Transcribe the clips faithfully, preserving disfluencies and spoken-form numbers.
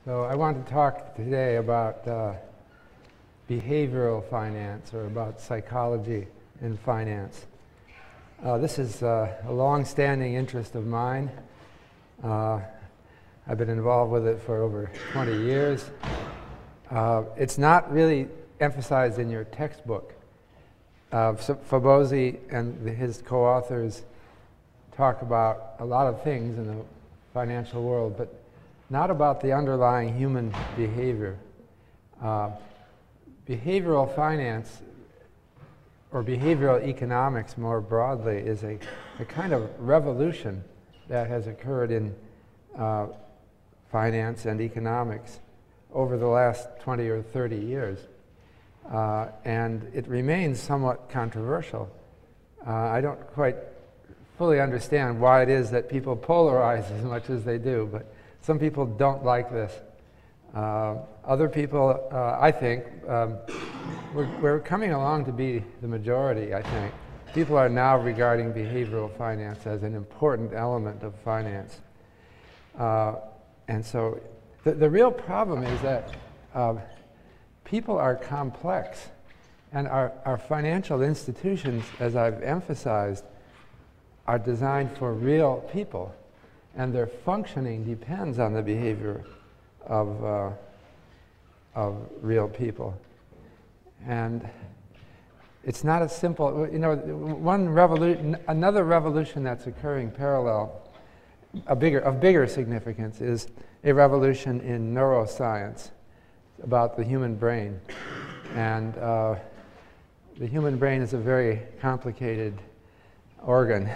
So I want to talk today about uh, behavioral finance, or about psychology in finance. Uh, this is uh, a long-standing interest of mine. Uh, I've been involved with it for over twenty years. Uh, it's not really emphasized in your textbook. Uh, Fabozzi and the, his co-authors talk about a lot of things in the financial world, but not about the underlying human behavior. Uh, behavioral finance, or behavioral economics more broadly, is a, a kind of revolution that has occurred in uh, finance and economics over the last twenty or thirty years. Uh, and it remains somewhat controversial. Uh, I don't quite fully understand why it is that people polarize as much as they do, but some people don't like this. Uh, other people, uh, I think, um, we're, we're coming along to be the majority, I think. People are now regarding behavioral finance as an important element of finance. Uh, and so the, the real problem is that uh, people are complex, and our, our financial institutions, as I've emphasized, are designed for real people, and their functioning depends on the behavior of, uh, of real people. And it's not as simple, you know, one revolution, another revolution that's occurring parallel, a bigger, of bigger significance, is a revolution in neuroscience about the human brain. And uh, the human brain is a very complicated organ.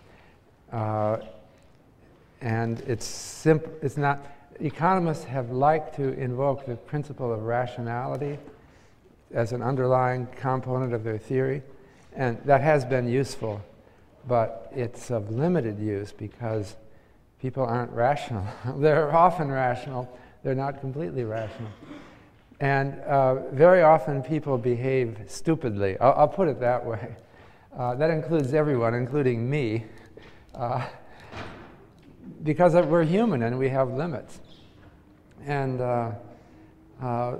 Uh, and it's simple, it's not, economists have liked to invoke the principle of rationality as an underlying component of their theory, and that has been useful, but it's of limited use because people aren't rational. They're often rational, they're not completely rational. And uh, very often people behave stupidly. I'll, I'll put it that way. Uh, that includes everyone, including me, uh, because we're human and we have limits. And uh, uh,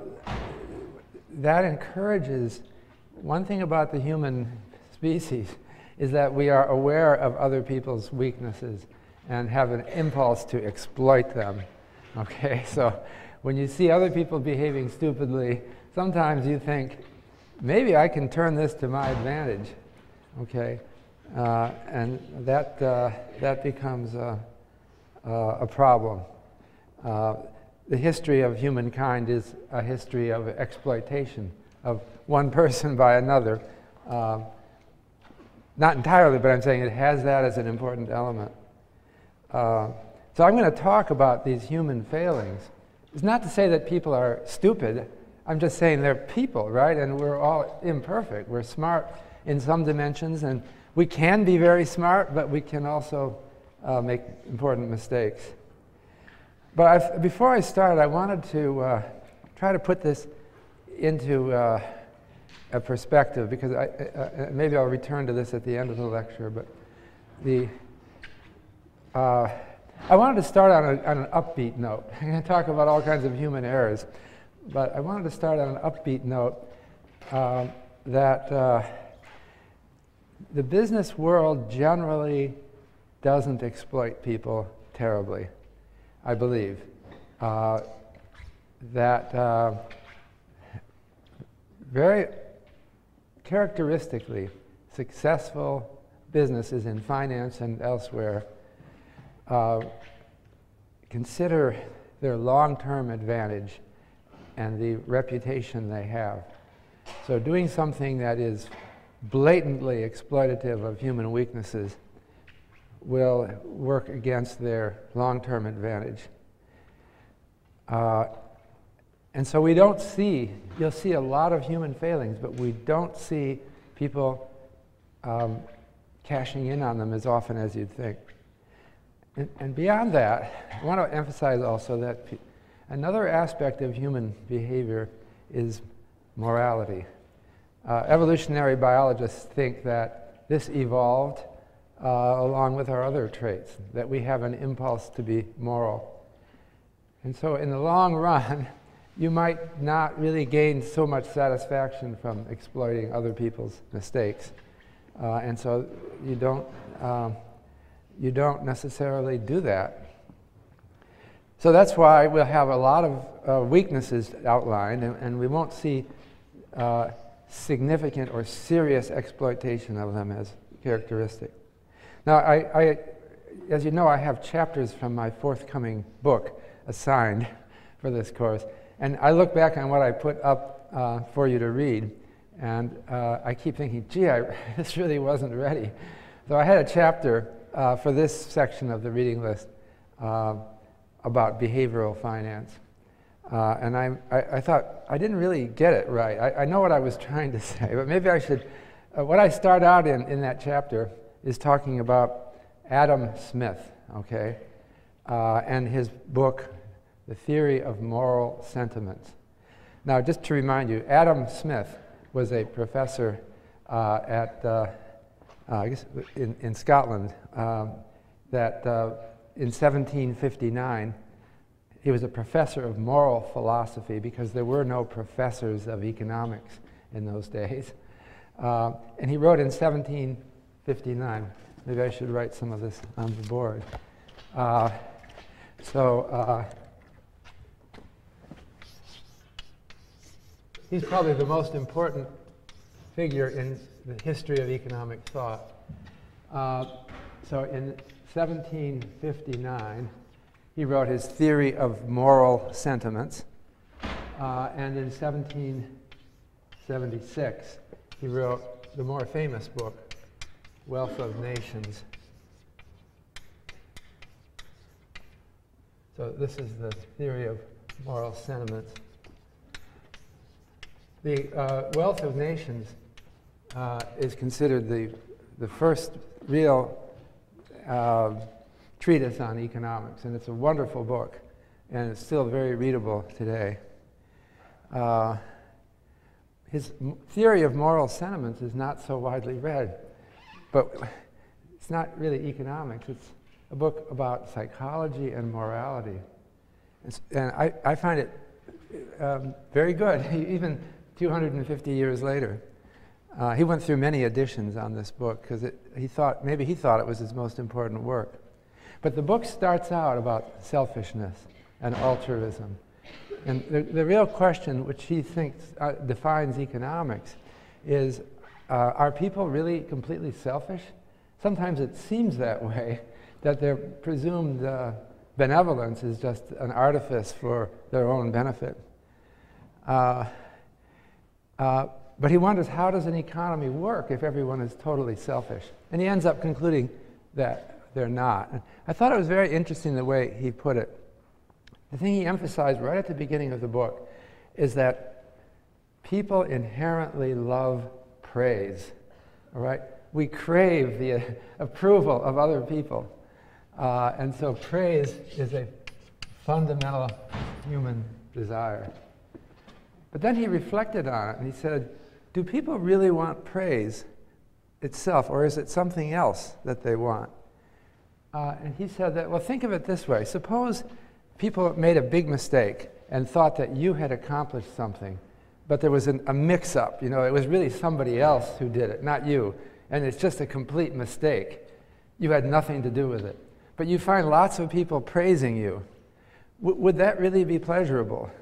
that encourages, one thing about the human species is that we are aware of other people's weaknesses and have an impulse to exploit them. Okay, so when you see other people behaving stupidly, sometimes you think, maybe I can turn this to my advantage. Okay, uh, and that, uh, that becomes uh, uh, a problem. Uh, the history of humankind is a history of exploitation of one person by another. Uh, not entirely, but I'm saying it has that as an important element. Uh, so I'm going to talk about these human failings. It's not to say that people are stupid. I'm just saying they're people, right? And we're all imperfect. We're smart in some dimensions, and we can be very smart, but we can also uh, make important mistakes. But I've, before I start, I wanted to uh, try to put this into uh, a perspective, because I, uh, maybe I'll return to this at the end of the lecture, but the uh, I wanted to start on, a, on an upbeat note. I'm going to talk about all kinds of human errors, but I wanted to start on an upbeat note um, that uh, the business world generally doesn't exploit people terribly, I believe. Uh, that uh, very characteristically, successful businesses in finance and elsewhere Uh, consider their long-term advantage and the reputation they have. So doing something that is blatantly exploitative of human weaknesses will work against their long-term advantage. Uh, and so we don't see, you'll see a lot of human failings, but we don't see people um, cashing in on them as often as you'd think. And, and beyond that, I want to emphasize also that p another aspect of human behavior is morality. Uh, evolutionary biologists think that this evolved uh, along with our other traits, that we have an impulse to be moral. And so in the long run, you might not really gain so much satisfaction from exploiting other people's mistakes. Uh, and so you don't, um, you don't necessarily do that. So that's why we'll have a lot of uh, weaknesses outlined, and, and we won't see uh, significant or serious exploitation of them as characteristic. Now, I, I, as you know, I have chapters from my forthcoming book assigned for this course, and I look back on what I put up uh, for you to read, and uh, I keep thinking, gee, I, this really wasn't ready. So I had a chapter uh, for this section of the reading list uh, about behavioral finance. Uh, and I, I, I thought I didn't really get it right. I, I know what I was trying to say, but maybe I should. Uh, what I start out in in that chapter is talking about Adam Smith, okay, uh, and his book, The Theory of Moral Sentiments. Now, just to remind you, Adam Smith was a professor uh, at, uh, uh, I guess, in, in Scotland, um, that uh, in seventeen fifty-nine. He was a professor of moral philosophy because there were no professors of economics in those days. Uh, and he wrote in seventeen fifty-nine. Maybe I should write some of this on the board. Uh, so uh, he's probably the most important figure in the history of economic thought. Uh, so in seventeen fifty-nine, he wrote his Theory of Moral Sentiments, uh, and in seventeen seventy-six, he wrote the more famous book, Wealth of Nations. So this is the Theory of Moral Sentiments. The uh, Wealth of Nations uh, is considered the, the first real uh, treatise on economics, and it's a wonderful book, and it's still very readable today. Uh, his m Theory of Moral Sentiments is not so widely read, but it's not really economics. It's a book about psychology and morality. It's, and I, I find it um, very good, even two hundred fifty years later. Uh, he went through many editions on this book because he thought, maybe he thought it was his most important work. But the book starts out about selfishness and altruism. And the, the real question which he thinks uh, defines economics is, uh, are people really completely selfish? Sometimes it seems that way, that their presumed uh, benevolence is just an artifice for their own benefit. Uh, uh, but he wonders, how does an economy work if everyone is totally selfish? And he ends up concluding that they're not. And I thought it was very interesting the way he put it. The thing he emphasized right at the beginning of the book is that people inherently love praise, all right? We crave the uh, approval of other people. Uh, and so praise is a fundamental human desire. But then he reflected on it, and he said, do people really want praise itself, or is it something else that they want? Uh, and he said that, well, think of it this way. Suppose people made a big mistake and thought that you had accomplished something, but there was an, a mix-up. You know, it was really somebody else who did it, not you. And it's just a complete mistake. You had nothing to do with it. But you find lots of people praising you. W would that really be pleasurable?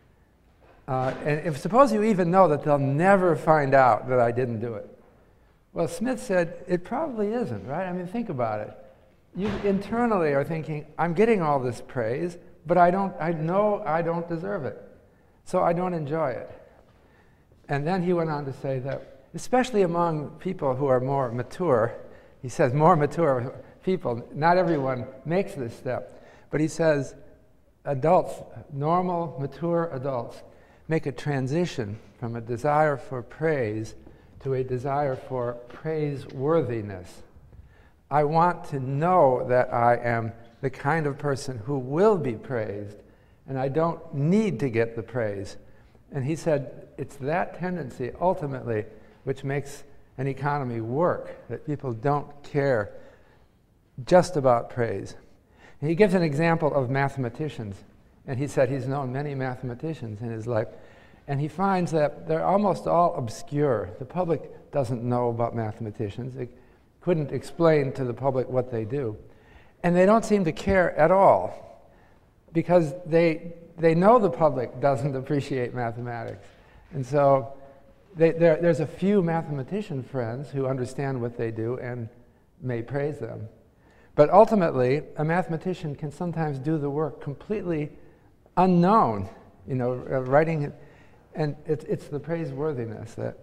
Uh, and if suppose you even know that they'll never find out that I didn't do it. Well, Smith said, it probably isn't, right? I mean, think about it. You internally are thinking, I'm getting all this praise, but I don't, I know I don't deserve it. So I don't enjoy it. And then he went on to say that, especially among people who are more mature, he says more mature people, not everyone makes this step, but he says adults, normal, mature adults, make a transition from a desire for praise to a desire for praiseworthiness. I want to know that I am the kind of person who will be praised, and I don't need to get the praise. And he said it's that tendency, ultimately, which makes an economy work, that people don't care just about praise. And he gives an example of mathematicians. And he said he's known many mathematicians in his life. And he finds that they're almost all obscure. The public doesn't know about mathematicians. It couldn't explain to the public what they do. And they don't seem to care at all, because they, they know the public doesn't appreciate mathematics. And so they, there, there's a few mathematician friends who understand what they do and may praise them. But ultimately, a mathematician can sometimes do the work completely unknown, you know, uh, writing it, and it's, it's the praiseworthiness that,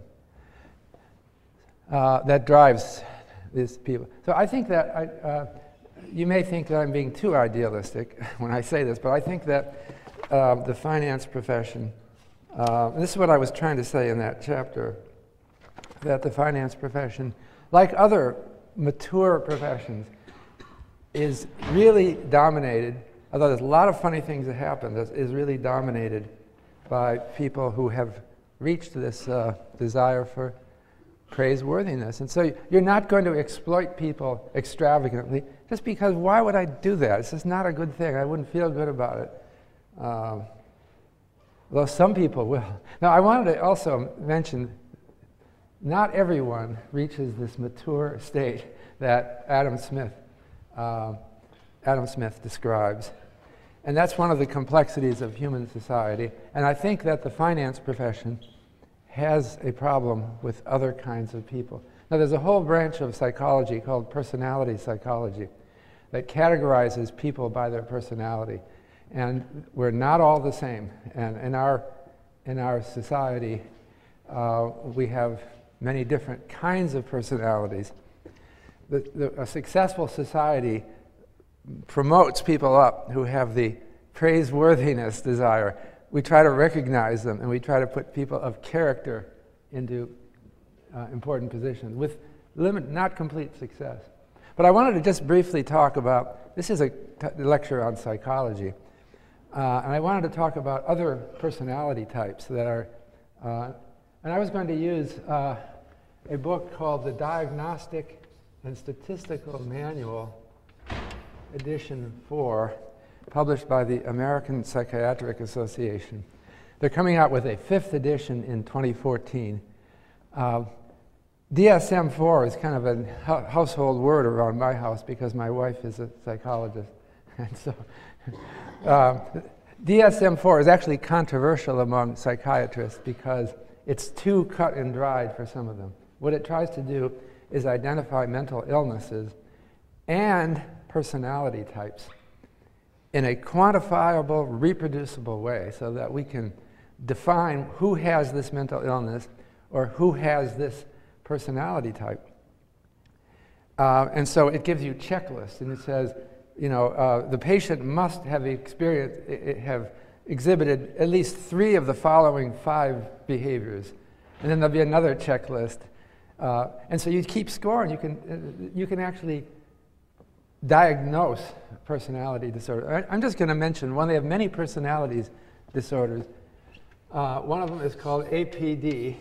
uh, that drives these people. So I think that, I, uh, you may think that I'm being too idealistic when I say this, but I think that uh, the finance profession, uh, and this is what I was trying to say in that chapter, that the finance profession, like other mature professions, is really dominated, although there's a lot of funny things that happen, is really dominated by people who have reached this uh, desire for praiseworthiness. And so you're not going to exploit people extravagantly, just because why would I do that? It's just not a good thing. I wouldn't feel good about it. Um, though some people will. Now, I wanted to also mention, not everyone reaches this mature state that Adam Smith Uh, Adam Smith describes. And that's one of the complexities of human society. And I think that the finance profession has a problem with other kinds of people. Now, there's a whole branch of psychology called personality psychology that categorizes people by their personality. And we're not all the same. And in our, in our society, uh, we have many different kinds of personalities. The, the, a successful society promotes people up who have the praiseworthiness desire. We try to recognize them, and we try to put people of character into uh, important positions with limit, not complete success. But I wanted to just briefly talk about, this is a t lecture on psychology, uh, and I wanted to talk about other personality types that are, uh, and I was going to use uh, a book called The Diagnostic and Statistical Manual, edition four, published by the American Psychiatric Association. They're coming out with a fifth edition in twenty fourteen. Uh, D S M four is kind of a household word around my house because my wife is a psychologist. And so uh, D S M four is actually controversial among psychiatrists because it's too cut and dried for some of them. What it tries to do is identify mental illnesses and personality types in a quantifiable, reproducible way so that we can define who has this mental illness or who has this personality type. Uh, and so it gives you checklists, and it says, you know, uh, the patient must have experienced, have exhibited at least three of the following five behaviors. And then there'll be another checklist. Uh, and so you keep score, and you can, uh, you can actually diagnose personality disorder. I, I'm just going to mention one. They have many personalities disorders. Uh, one of them is called A P D,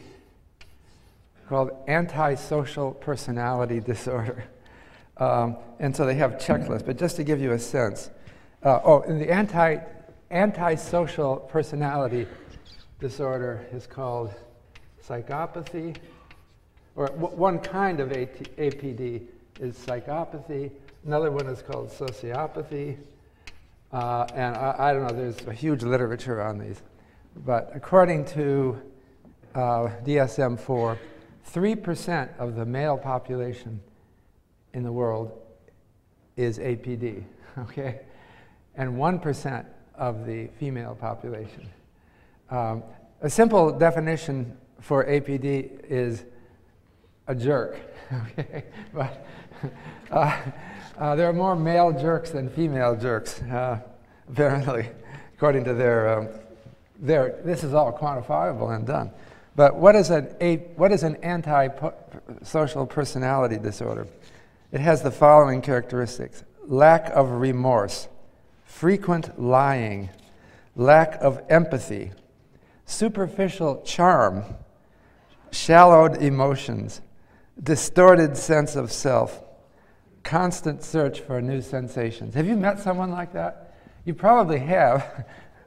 called antisocial personality disorder. Um, and so they have checklists, but just to give you a sense. Uh, oh, and the anti, antisocial personality disorder is called psychopathy. Or one kind of A P D is psychopathy. Another one is called sociopathy. Uh, and I, I don't know, there's a huge literature on these. But according to uh, D S M four, three percent of the male population in the world is A P D, okay? And one percent of the female population. Um, a simple definition for A P D is a jerk, okay? But uh, uh, there are more male jerks than female jerks, uh, apparently, according to their, um, their, this is all quantifiable and done. But what is an, a, what is an anti-social personality disorder? It has the following characteristics: lack of remorse, frequent lying, lack of empathy, superficial charm, shallowed emotions, distorted sense of self, constant search for new sensations. Have you met someone like that? You probably have.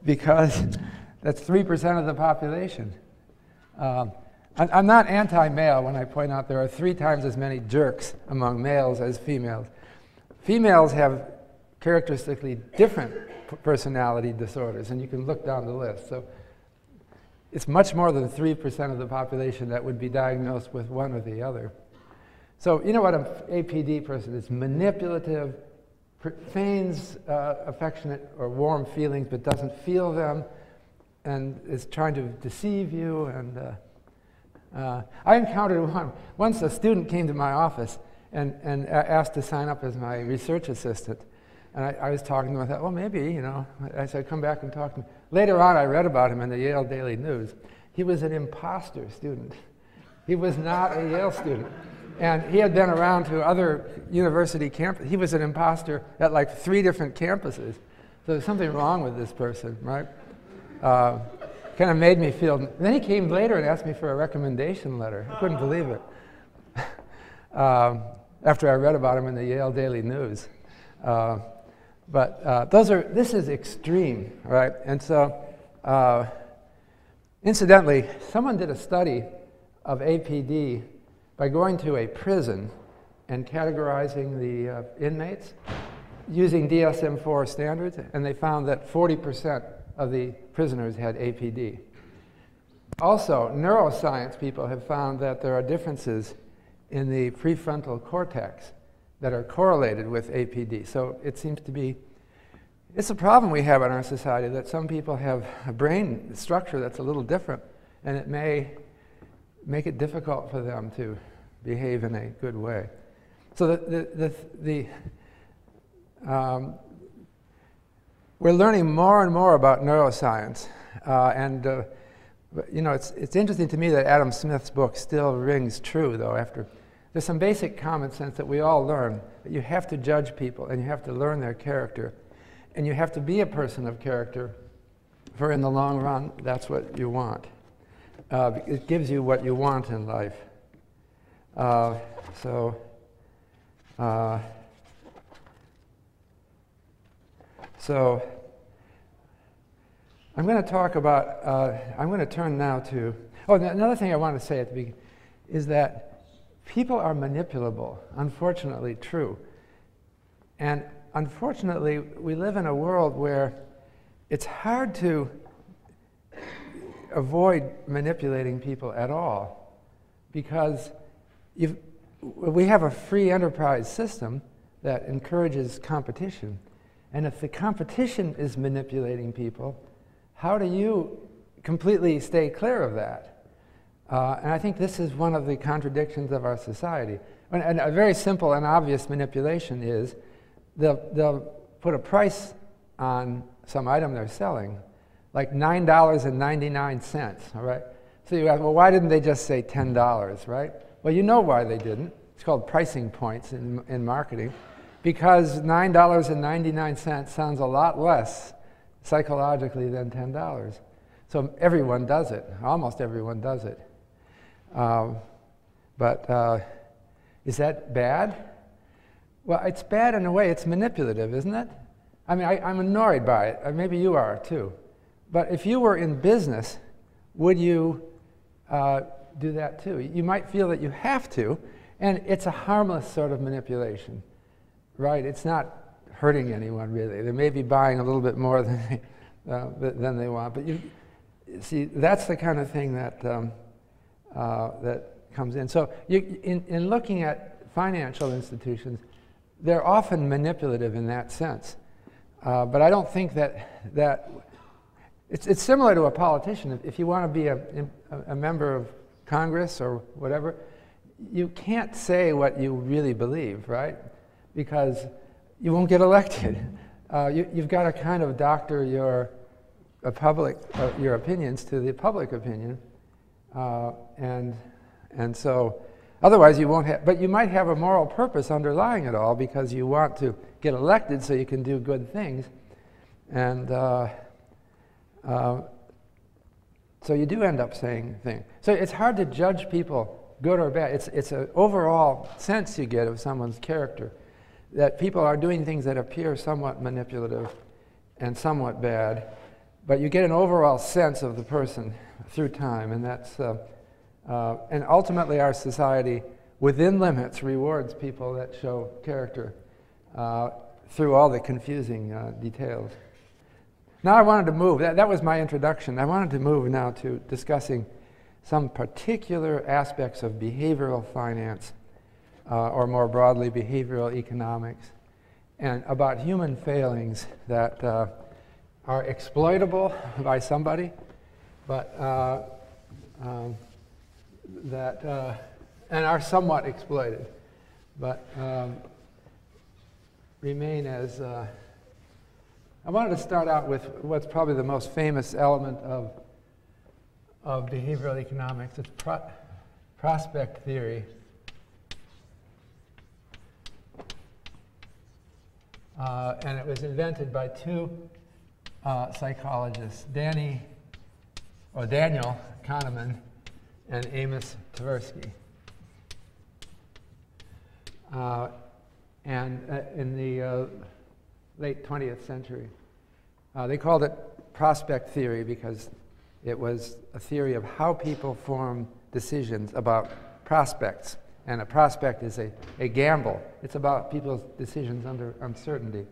because that's three percent of the population. Um, I'm, I'm not anti-male when I point out there are three times as many jerks among males as females. Females have characteristically different personality disorders, and you can look down the list. So it's much more than three percent of the population that would be diagnosed with one or the other. So you know what an A P D person is? Manipulative, feigns uh, affectionate or warm feelings but doesn't feel them, and is trying to deceive you. And uh, uh, I encountered one. Once a student came to my office and, and asked to sign up as my research assistant. And I, I was talking to him. I thought, well, maybe, you know. I said, come back and talk to me. Later on, I read about him in the Yale Daily News. He was an imposter student. He was not a Yale student. And he had been around to other university campuses. He was an imposter at like three different campuses. So there's something wrong with this person, right? Uh, kind of made me feel. Then he came later and asked me for a recommendation letter. I couldn't believe it. um, after I read about him in the Yale Daily News. Uh, but uh, those are, this is extreme, right? And so, uh, incidentally, someone did a study of A P D by going to a prison and categorizing the uh, inmates using D S M four standards, and they found that forty percent of the prisoners had A P D. Also, neuroscience people have found that there are differences in the prefrontal cortex that are correlated with A P D. So it seems to be, it's a problem we have in our society that some people have a brain structure that's a little different, and it may make it difficult for them to behave in a good way. So the, the, the, the um, we're learning more and more about neuroscience, uh, and uh, you know, it's, it's interesting to me that Adam Smith's book still rings true, though, after. There's some basic common sense that we all learn, that you have to judge people and you have to learn their character, and you have to be a person of character, for in the long run, that's what you want. Uh, it gives you what you want in life. Uh, so, uh, so I'm going to talk about, uh, I'm going to turn now to, oh, another thing I want to say at the beginning is that people are manipulable, unfortunately true. And unfortunately, we live in a world where it's hard to avoid manipulating people at all, because you've, we have a free enterprise system that encourages competition. And if the competition is manipulating people, how do you completely stay clear of that? Uh, and I think this is one of the contradictions of our society. And, and a very simple and obvious manipulation is they'll, they'll put a price on some item they're selling, like nine dollars and ninety-nine cents, all right? So you ask, well, why didn't they just say ten dollars, right? Well, you know why they didn't. It's called pricing points in, in marketing, because nine dollars and ninety-nine cents sounds a lot less psychologically than ten dollars. So everyone does it. Almost everyone does it. Um, but uh, is that bad? Well, it's bad in a way. It's manipulative, isn't it? I mean, I, I'm annoyed by it. Uh, maybe you are, too. But if you were in business, would you uh, do that, too? You might feel that you have to, and it's a harmless sort of manipulation, right? It's not hurting anyone, really. They may be buying a little bit more than they, uh, than they want. But you see, that's the kind of thing that, um, uh, that comes in. So you, in, in looking at financial institutions, they're often manipulative in that sense. Uh, but I don't think that, that it's, it's similar to a politician. If, if you want to be a, a member of Congress or whatever, you can't say what you really believe, right? Because you won't get elected. Uh, you, you've got to kind of doctor your, uh, public, uh, your opinions to the public opinion. Uh, and, and so otherwise you won't have, but you might have a moral purpose underlying it all because you want to get elected so you can do good things. And uh, uh, so you do end up saying things. So it's hard to judge people good or bad. It's, it's an overall sense you get of someone's character, that people are doing things that appear somewhat manipulative and somewhat bad. but you get an overall sense of the person through time, and that's, uh, uh, and ultimately our society, within limits, rewards people that show character uh, through all the confusing uh, details. Now I wanted to move, that, that was my introduction, I wanted to move now to discussing some particular aspects of behavioral finance, uh, or more broadly, behavioral economics, and about human failings that uh, are exploitable by somebody, but uh, um, that, uh, and are somewhat exploited, but um, remain as, uh, I wanted to start out with what's probably the most famous element of, of behavioral economics. It's pro prospect theory. Uh, and it was invented by two uh, psychologists, Danny, or Daniel Kahneman and Amos Tversky. Uh, and uh, in the uh, late twentieth century. Uh, they called it prospect theory because it was a theory of how people form decisions about prospects. And a prospect is a, a gamble. It's about people's decisions under uncertainty.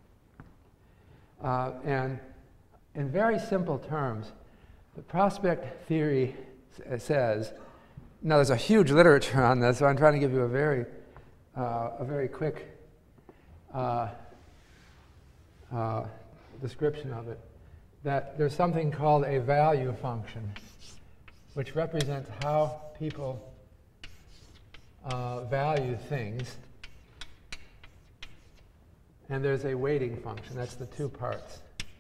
Uh, and in very simple terms, the prospect theory says, now there's a huge literature on this, so I'm trying to give you a very, uh, a very quick uh, uh, description of it, that there's something called a value function, which represents how people uh, value things, and there's a weighting function. That's the two parts,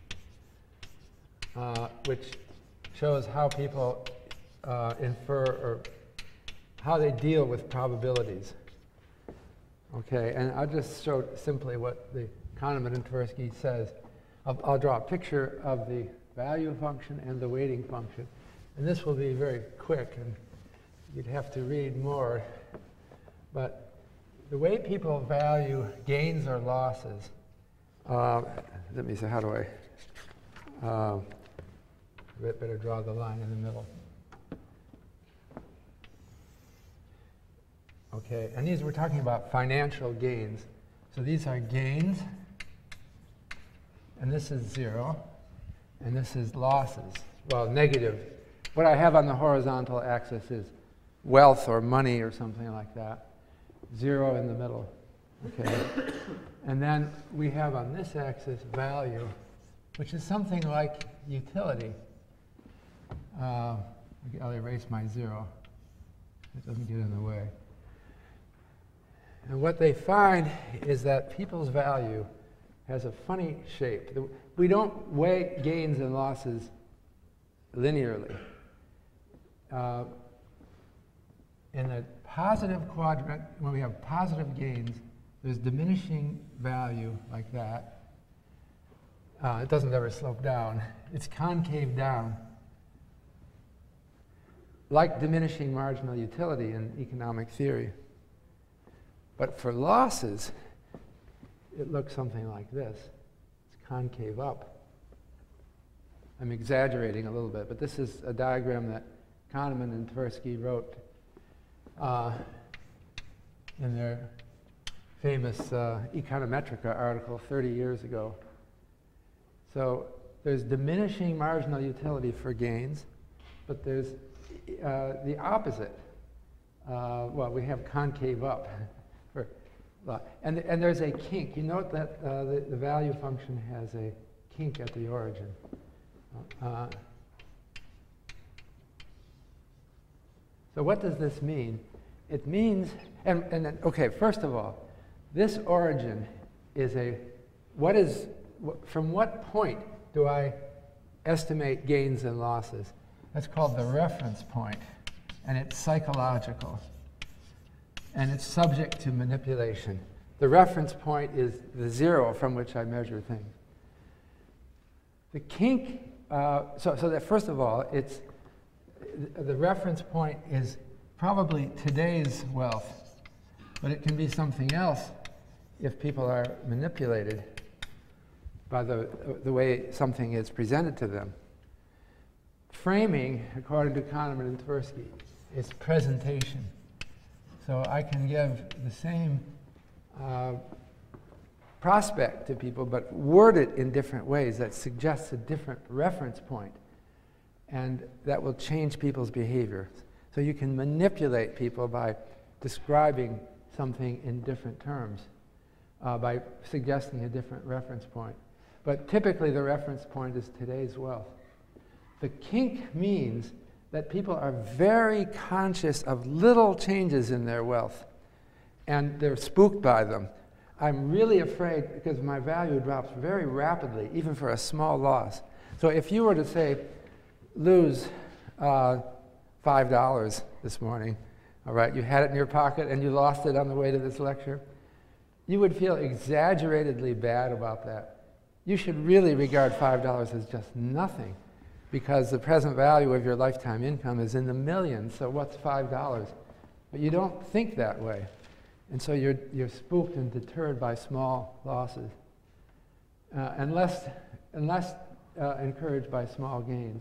uh, which shows how people uh, infer or how they deal with probabilities. Okay, and I'll just show simply what the Kahneman and Tversky says. I'll, I'll draw a picture of the value function and the weighting function. And this will be very quick, and you'd have to read more. But the way people value gains or losses, uh, let me see, how do I, uh, better draw the line in the middle. Okay, and these, we're talking about financial gains. So these are gains, and this is zero, and this is losses, well, negative. What I have on the horizontal axis is wealth or money or something like that. Zero in the middle, okay? And then we have on this axis value, which is something like utility. Uh, I'll erase my zero. It doesn't get in the way. And what they find is that people's value has a funny shape. We don't weigh gains and losses linearly. Uh, in the positive quadrant, when we have positive gains, there's diminishing value like that. Uh, it doesn't ever slope down. It's concave down, like diminishing marginal utility in economic theory. But for losses, it looks something like this. It's concave up. I'm exaggerating a little bit, but this is a diagram that Kahneman and Tversky wrote uh, in their famous uh, Econometrica article thirty years ago. So there's diminishing marginal utility for gains, but there's uh, the opposite. Uh, well, we have concave up. for, uh, and, and there's a kink. You note that uh, the, the value function has a kink at the origin. Uh, so what does this mean? It means, and, and then, okay, first of all, this origin is a, what is, from what point do I estimate gains and losses? That's called the reference point, and it's psychological, and it's subject to manipulation. The reference point is the zero from which I measure things. The kink, uh, so, so that first of all, it's, the reference point is probably today's wealth, but it can be something else if people are manipulated. by the, the way something is presented to them. Framing, according to Kahneman and Tversky, is presentation. So I can give the same uh, prospect to people, but word it in different ways that suggests a different reference point, and that will change people's behavior. So you can manipulate people by describing something in different terms, uh, by suggesting a different reference point. But typically the reference point is today's wealth. The kink means that people are very conscious of little changes in their wealth, and they're spooked by them. I'm really afraid because my value drops very rapidly, even for a small loss. So if you were to say, lose uh, five dollars this morning, all right, you had it in your pocket and you lost it on the way to this lecture, you would feel exaggeratedly bad about that. You should really regard five dollars as just nothing, because the present value of your lifetime income is in the millions, so what's five dollars? But you don't think that way. And so you're, you're spooked and deterred by small losses, uh, and less, and less uh, encouraged by small gains.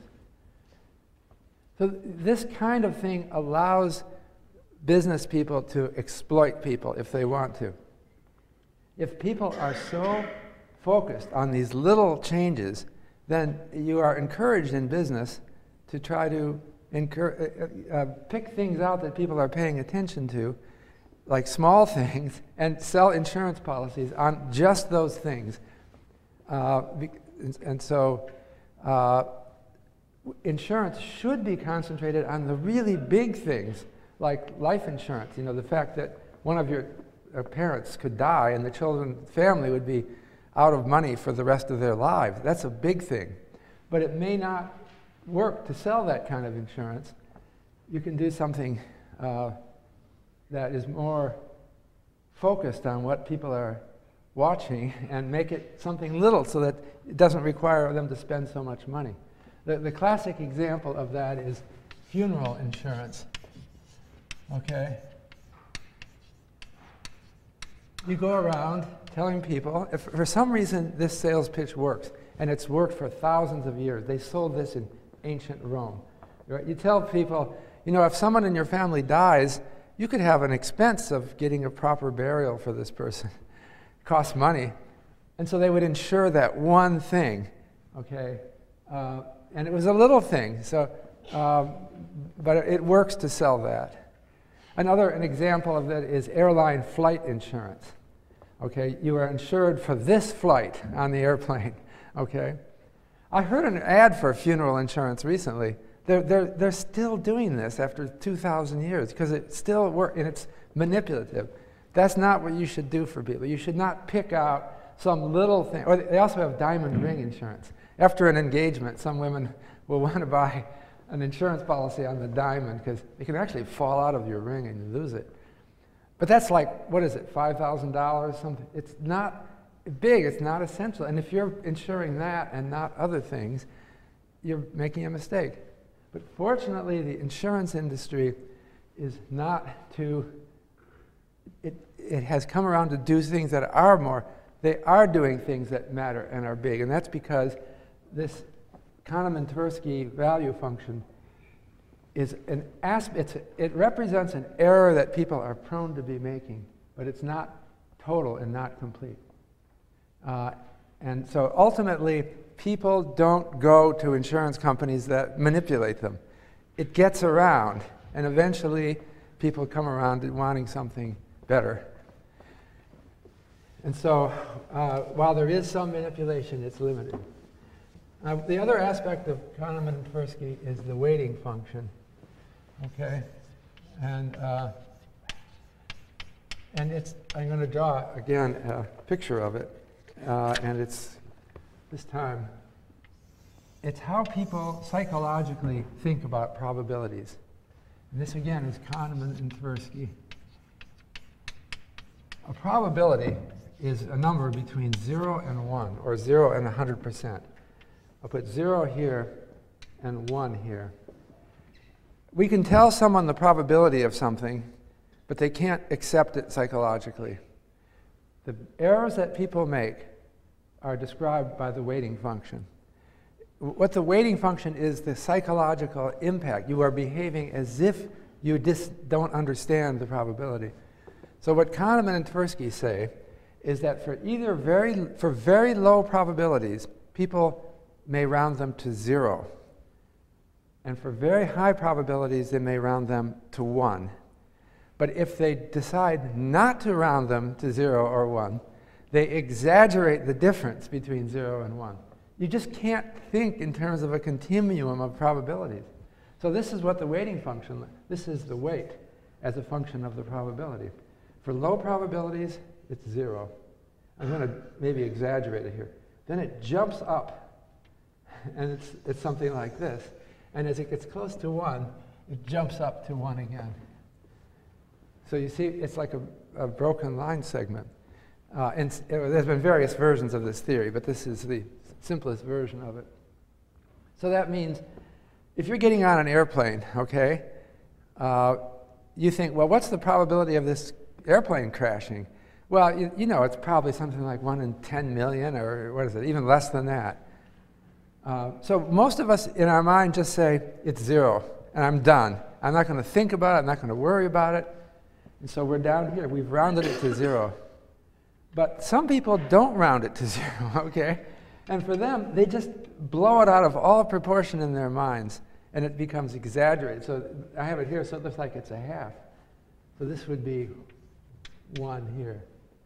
So th this kind of thing allows business people to exploit people if they want to. If people are so focused on these little changes, then you are encouraged in business to try to uh, uh, pick things out that people are paying attention to, like small things, and sell insurance policies on just those things. Uh, and, and so uh, insurance should be concentrated on the really big things, like life insurance. You know, the fact that one of your uh, parents could die and the children, family would be out of money for the rest of their lives. That's a big thing. But it may not work to sell that kind of insurance. You can do something uh, that is more focused on what people are watching and make it something little so that it doesn't require them to spend so much money. The, the classic example of that is funeral insurance. Okay? You go around telling people, if for some reason this sales pitch works, and it's worked for thousands of years. They sold this in ancient Rome. Right? You tell people, you know, if someone in your family dies, you could have an expense of getting a proper burial for this person. It costs money. And so they would insure that one thing, okay? Uh, and it was a little thing, so, um, but it works to sell that. Another an example of that is airline flight insurance. Okay, you are insured for this flight on the airplane, okay? I heard an ad for funeral insurance recently. They're, they're, they're still doing this after two thousand years because it still works, and it's manipulative. That's not what you should do for people. You should not pick out some little thing. Or they also have diamond ring insurance. After an engagement, some women will want to buy an insurance policy on the diamond because it can actually fall out of your ring and you lose it. But that's like, what is it, five thousand dollars? Something. It's not big, it's not essential. And if you're insuring that and not other things, you're making a mistake. But fortunately, the insurance industry is not too, it, it has come around to do things that are more, they are doing things that matter and are big. And that's because this Kahneman-Tversky value function is an aspect, it represents an error that people are prone to be making, but it's not total and not complete. Uh, and so ultimately, people don't go to insurance companies that manipulate them. It gets around, and eventually people come around to wanting something better. And so uh, while there is some manipulation, it's limited. Uh, the other aspect of Kahneman-Tversky is the weighting function. Okay, and uh, and it's. I'm going to draw again a picture of it, uh, and it's this time. It's how people psychologically think about probabilities. And this again is Kahneman and Tversky. A probability is a number between zero and one, or zero and a hundred percent. I'll put zero here and one here. We can tell someone the probability of something, but they can't accept it psychologically. The errors that people make are described by the weighting function. What the weighting function is, the psychological impact. You are behaving as if you dis don't understand the probability. So what Kahneman and Tversky say is that for either very, for very low probabilities, people may round them to zero. And for very high probabilities, they may round them to one. But if they decide not to round them to zero or one, they exaggerate the difference between zero and one. You just can't think in terms of a continuum of probabilities. So this is what the weighting function, this is the weight as a function of the probability. For low probabilities, it's zero. I'm going to maybe exaggerate it here. Then it jumps up, and it's, it's something like this. And as it gets close to one, it jumps up to one again. So you see, it's like a, a broken line segment. Uh, and uh, there's been various versions of this theory, but this is the simplest version of it. So that means if you're getting on an airplane, okay, uh, you think, well, what's the probability of this airplane crashing? Well, you, you know, it's probably something like one in ten million, or what is it, even less than that. Uh, so most of us in our mind just say, it's zero, and I'm done. I'm not going to think about it, I'm not going to worry about it. And so we're down here, we've rounded it to zero. But some people don't round it to zero, okay? And for them, they just blow it out of all proportion in their minds, and it becomes exaggerated. So I have it here, so it looks like it's a half. So this would be one here.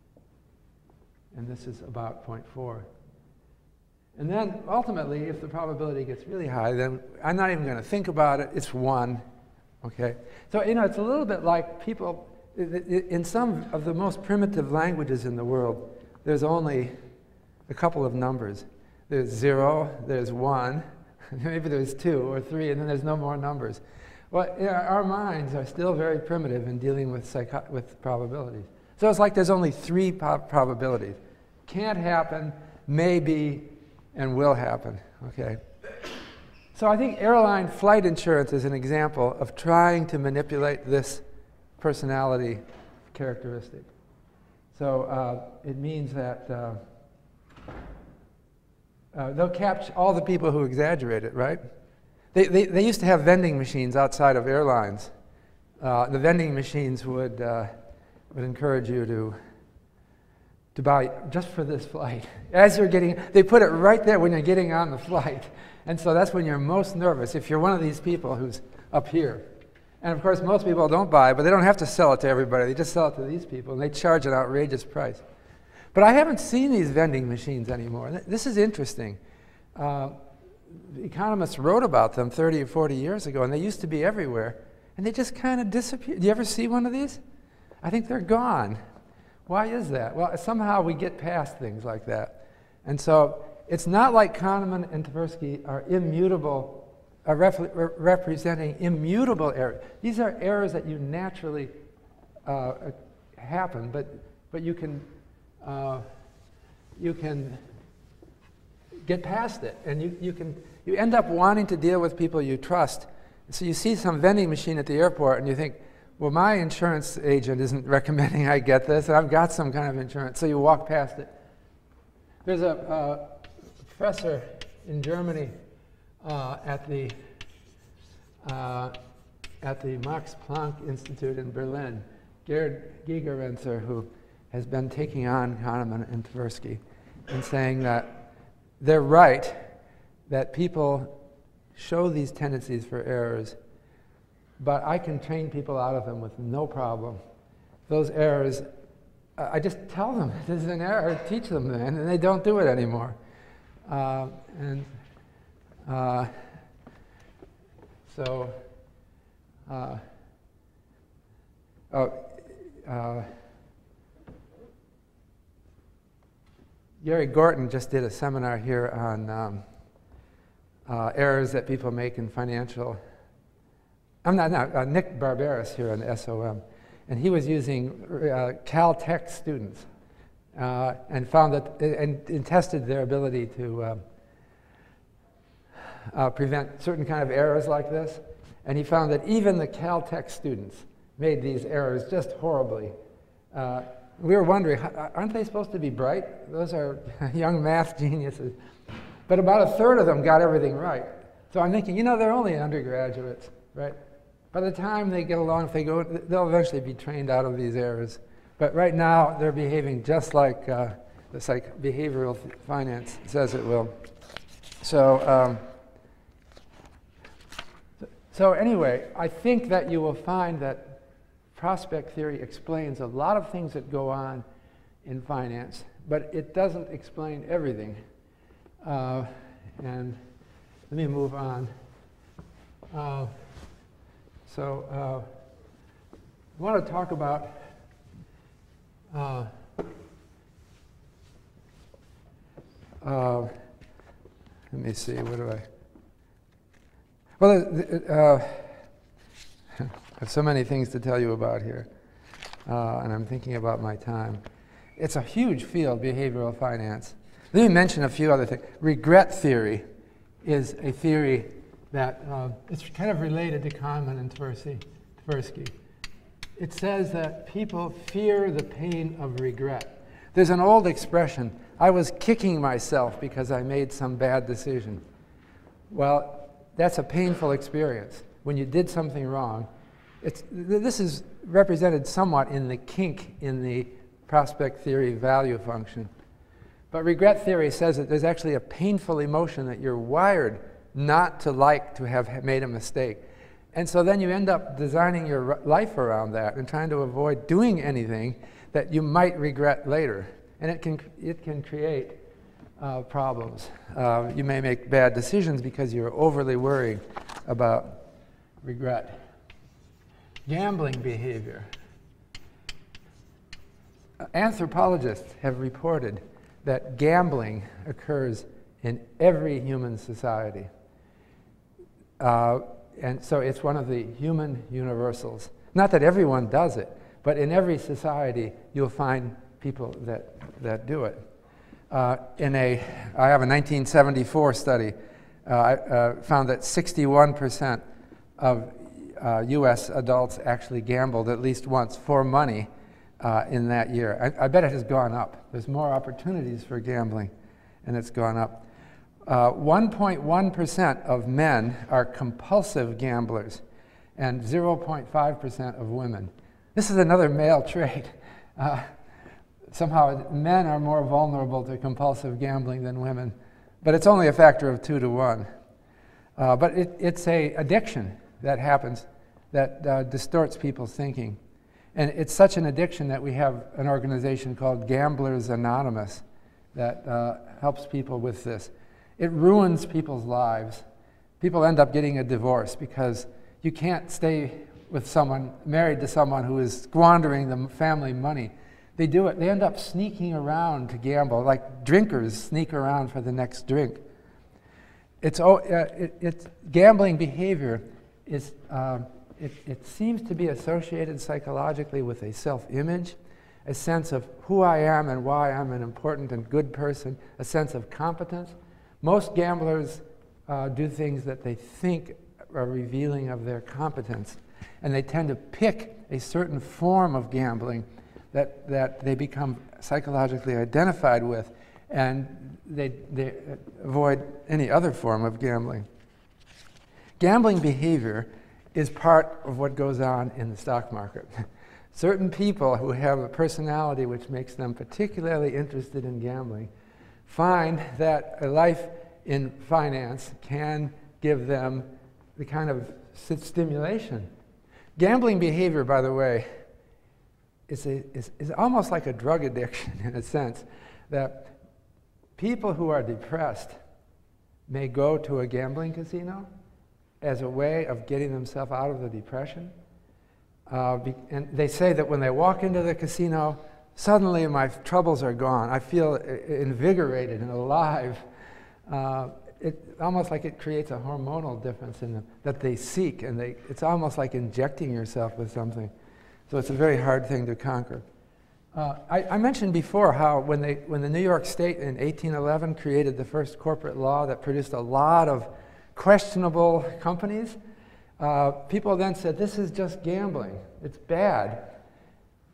And this is about zero point four. And then ultimately, if the probability gets really high, then I'm not even going to think about it. It's one, okay? So, you know, it's a little bit like people, in some of the most primitive languages in the world, there's only a couple of numbers. There's zero, there's one, maybe there's two or three, and then there's no more numbers. Well, you know, our minds are still very primitive in dealing with, psycho with probabilities. So it's like there's only three probabilities. Can't happen, maybe, and will happen, okay? So I think airline flight insurance is an example of trying to manipulate this personality characteristic. So uh, it means that uh, uh, they'll catch all the people who exaggerate it, right? They, they, they used to have vending machines outside of airlines. Uh, the vending machines would, uh, would encourage you to, to buy just for this flight. As you're getting, they put it right there when you're getting on the flight. And so that's when you're most nervous, if you're one of these people who's up here. And of course, most people don't buy, but they don't have to sell it to everybody. They just sell it to these people, and they charge an outrageous price. But I haven't seen these vending machines anymore. This is interesting. Uh, economists wrote about them thirty or forty years ago, and they used to be everywhere, and they just kind of disappeared. Do you ever see one of these? I think they're gone. Why is that? Well, somehow we get past things like that. And so it's not like Kahneman and Tversky are immutable, are rep representing immutable errors. These are errors that you naturally uh, happen, but, but you can, uh, you can get past it, and you, you, can, you end up wanting to deal with people you trust. So you see some vending machine at the airport, and you think, well, my insurance agent isn't recommending I get this, and I've got some kind of insurance, so you walk past it. There's a uh, professor in Germany uh, at the uh, at the Max Planck Institute in Berlin, Gerd Gigerenzer, who has been taking on Kahneman and Tversky and saying that they're right, that people show these tendencies for errors, but I can train people out of them with no problem. Those errors, uh, I just tell them this is an error, teach them then, and they don't do it anymore. Uh, and uh, so, uh, oh, uh, Gary Gorton just did a seminar here on um, uh, errors that people make in financial. I'm not, not uh, Nick Barbaras here on S O M, and he was using uh, Caltech students uh, and found that, and, and tested their ability to um, uh, prevent certain kind of errors like this, and he found that even the Caltech students made these errors just horribly. Uh, we were wondering, aren't they supposed to be bright? Those are young math geniuses. But about a third of them got everything right. So I'm thinking, you know, they're only undergraduates, right? By the time they get along, if they go, they'll eventually be trained out of these errors. But right now, they're behaving just like uh, the psych behavioral finance says it will. So, um, so anyway, I think that you will find that prospect theory explains a lot of things that go on in finance, but it doesn't explain everything. Uh, and let me move on. Uh, so uh, I want to talk about uh, uh, let me see, what do I, well, uh, I have so many things to tell you about here, uh, and I'm thinking about my time. It's a huge field, behavioral finance. Let me mention a few other things. Regret theory is a theory that uh, it's kind of related to Kahneman and Tversky. Tversky. It says that people fear the pain of regret. There's an old expression, I was kicking myself because I made some bad decision. Well, that's a painful experience. When you did something wrong, it's, this is represented somewhat in the kink in the prospect theory value function. But regret theory says that there's actually a painful emotion that you're wired not to like to have made a mistake. And so then you end up designing your life around that and trying to avoid doing anything that you might regret later. And it can, it can create uh, problems. Uh, you may make bad decisions because you're overly worried about regret. Gambling behavior. Anthropologists have reported that gambling occurs in every human society. Uh, and so it's one of the human universals. Not that everyone does it, but in every society you'll find people that, that do it. Uh, in a, I have a nineteen seventy-four study, uh, I uh, found that sixty-one percent of uh, U S adults actually gambled at least once for money uh, in that year. I, I bet it has gone up. There's more opportunities for gambling, and it's gone up. one point one percent of men are compulsive gamblers, and zero point five percent of women. This is another male trait. Uh, somehow men are more vulnerable to compulsive gambling than women, but it's only a factor of two to one. Uh, but it, it's a addiction that happens that uh, distorts people's thinking. And it's such an addiction that we have an organization called Gamblers Anonymous that uh, helps people with this. It ruins people's lives. People end up getting a divorce because you can't stay with someone, married to someone who is squandering the family money. They do it. They end up sneaking around to gamble, like drinkers sneak around for the next drink. It's, oh, uh, it, it's gambling behavior is, uh, it, it seems to be associated psychologically with a self-image, a sense of who I am and why I'm an important and good person, a sense of competence. Most gamblers uh, do things that they think are revealing of their competence, and they tend to pick a certain form of gambling that, that they become psychologically identified with, and they, they avoid any other form of gambling. Gambling behavior is part of what goes on in the stock market. Certain people who have a personality which makes them particularly interested in gambling find that a life in finance can give them the kind of stimulation. Gambling behavior, by the way, is, a, is, is almost like a drug addiction in a sense, that people who are depressed may go to a gambling casino as a way of getting themselves out of the depression. Uh, be, and they say that when they walk into the casino, suddenly my troubles are gone. I feel invigorated and alive. Uh, it, almost like it creates a hormonal difference in them that they seek, and they, it's almost like injecting yourself with something. So it's a very hard thing to conquer. Uh, I, I mentioned before how when, they, when the New York State in eighteen eleven created the first corporate law that produced a lot of questionable companies, uh, people then said, this is just gambling. It's bad.